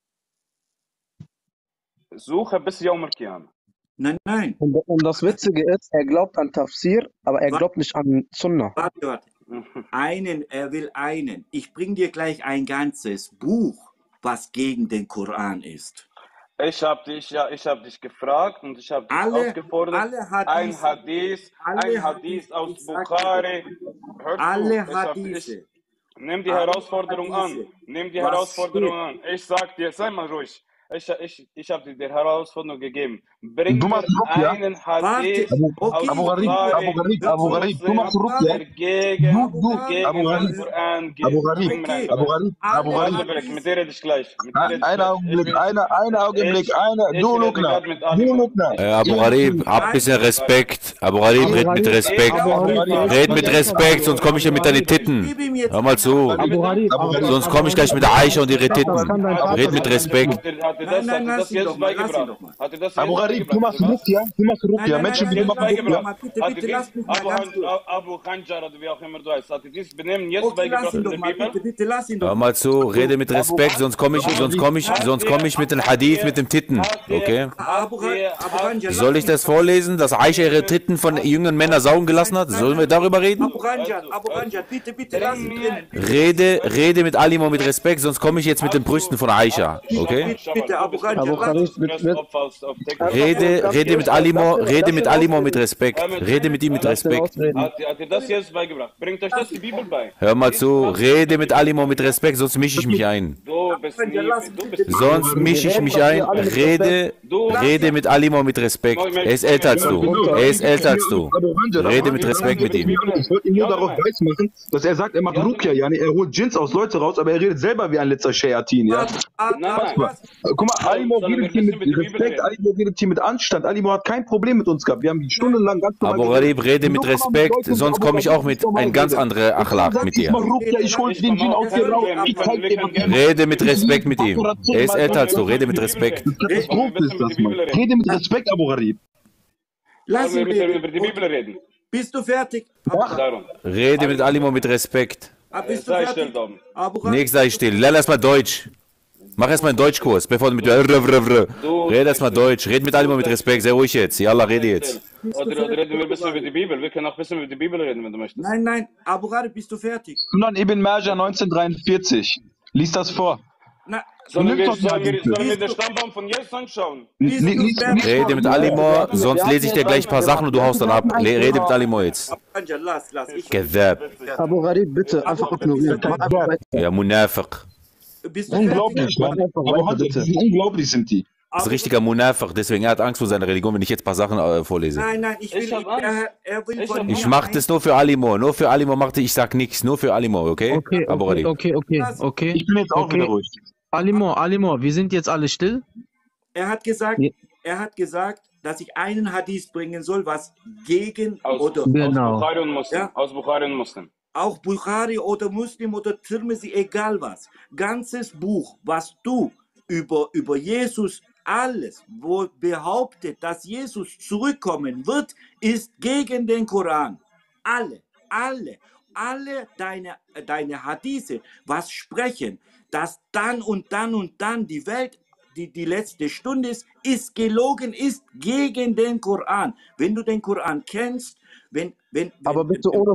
Suche bis Yawm al-Qiyamah. Nein. Und das Witzige ist, er glaubt an Tafsir, aber er glaubt nicht an Sunnah. Warte. Er will einen. Ich bring dir gleich ein ganzes Buch, was gegen den Koran ist. Ich hab dich gefragt und ich habe dich aufgefordert, ein Hadith aus ich sag Bukhari. Hör zu, Alle Hadithe. Nimm die Alle Herausforderung an. Was Ich sag dir, sei mal ruhig. Ich habe dir die Herausforderung gegeben. Bring Du mir machst Ruqya. einen Hadith aus Abu Gharib, du machst Ruqya. der gegen Abu den Gharib. Koran geht. Abu Gharib, Bring mir einen Abu Beweis. Gharib, Augenblick, mit dir rede ich gleich. Ein Augenblick, du Lugner. Abu Gharib, hab ein bisschen Respekt. Abu Gharib, red mit Respekt. Red mit Respekt, sonst komme ich ja mit deinen Titten. Gib ihm jetzt Hör mal zu. Sonst komme ich gleich mit der Aisha und ihre Titten. Red mit Respekt. Nein, lass ihn doch mal. Abu Gharib, du machst Ruqya. Menschen, die machen Ruqya. Bitte lass mich mal ganz kurz. Abu Khanjar oder wie auch immer du heißt, hat dir dieses Benehmen jetzt Okay, lass beigebracht ihn in doch der mal. Bibel? Bitte lass ihn doch Hör mal. mal zu, rede mit Respekt, sonst komm ich mit den Hadith mit dem Titten. Okay? Abu Ranjan, Soll ich das vorlesen, dass Aisha ihre Titten von jungen Männern saugen gelassen hat? Sollen wir darüber reden? Abu Ranjan, bitte lass ihn drinnen. Rede mit Alimo mit Respekt, sonst komme ich jetzt mit den Brüsten von Aisha. Okay? Bitte, Abu Ranjan, Rede mit Alimo mit Respekt. Rede mit ihm mit Respekt. Hat dir das jetzt beigebracht? Bringt euch das die Bibel bei? Hör mal zu, rede mit Alimo mit Respekt, sonst mische ich mich ein. Du bist Sonst mische ich mich ein. Rede mit Alimo mit Respekt. Er ist älter als du. Rede mit Respekt mit ihm. Ich wollte ihn nur darauf weismachen, dass er sagt, er macht Ruqya, ja, er holt Djinns aus Leute raus, aber er redet selber wie ein letzter Shayatin, ja. Guck mal, Alimo redet hier mit Respekt, Alimo redet hier mit Anstand, Alimo hat kein Problem mit uns gehabt, wir haben stundenlang ganz normal Abu Gharib, rede mit Respekt, sonst komme ich auch mit ein ganz anderer Achlaq mit dir. Ich hol den Djinn aus dir raus, ich zeig dir, was Rede mit Respekt mit ihm. Er ist älter als du, rede mit Respekt. Katastrophe ist das, Mann. Rede mit Respekt, Abu Gharib. Lass ihn über reden. die Bibel reden. Bist du fertig? Darum. Rede mit Alimo mit Respekt. Bist du Sei fertig? still, Dom. Abu Ranjan, Nix, sei still. Lern erstmal Deutsch. Mach erstmal einen Deutschkurs, bevor du mit Red erstmal Deutsch. Red mit Alimo mit Respekt. Sei ruhig jetzt. Yalla, rede jetzt. Oder reden wir ein bisschen über die Bibel. Wir können auch ein bisschen über die Bibel reden, wenn du möchtest. Nein, Abu Ranjan, bist du fertig? Sunan Ibn Majah 1943. Lies das vor. Na, Sollen wir doch mal bitte. den Stammbaum von Jesus anschauen? Rede mit Alimo, sonst lese ich dir gleich ein paar Sachen und du haust dann ab. Rede mit Alimo jetzt. Abu Ranjan, lass. Gedab. Abu Gharib, bitte, einfach ignorieren. Mach einfach weiter. Ja, Munafiq. Bist du fertig? Unglaublich, Mann. Aber heute, unglaublich sind die. Das ist ein richtiger Munafiq, deswegen er hat Angst vor seiner Religion, wenn ich jetzt ein paar Sachen vorlese. Nein, ich will, Ich hab Angst. er will Ich von hab mir Ich mach das nur für Alimo. Nur für Alimo machte ich sag nichts. Nur für Alimo, okay? Abu Gharib. Okay. Ich bin jetzt auch Okay. wieder ruhig. Alimo, wir sind jetzt alle still. Er hat gesagt, dass ich einen Hadith bringen soll, was gegen Aus oder Genau. Bukhari und Muslim. Ja. Aus Bukhari und Muslim. auch Bukhari oder Muslim oder Tirmidhi, egal was. Ganzes Buch, was du über Jesus alles, wo behauptet, dass Jesus zurückkommen wird, ist gegen den Koran. Alle deine Hadithe, was sprechen, dass dann und dann die Welt, die letzte Stunde ist gelogen, ist gegen den Koran. Wenn du den Koran kennst, Aber bitte ohne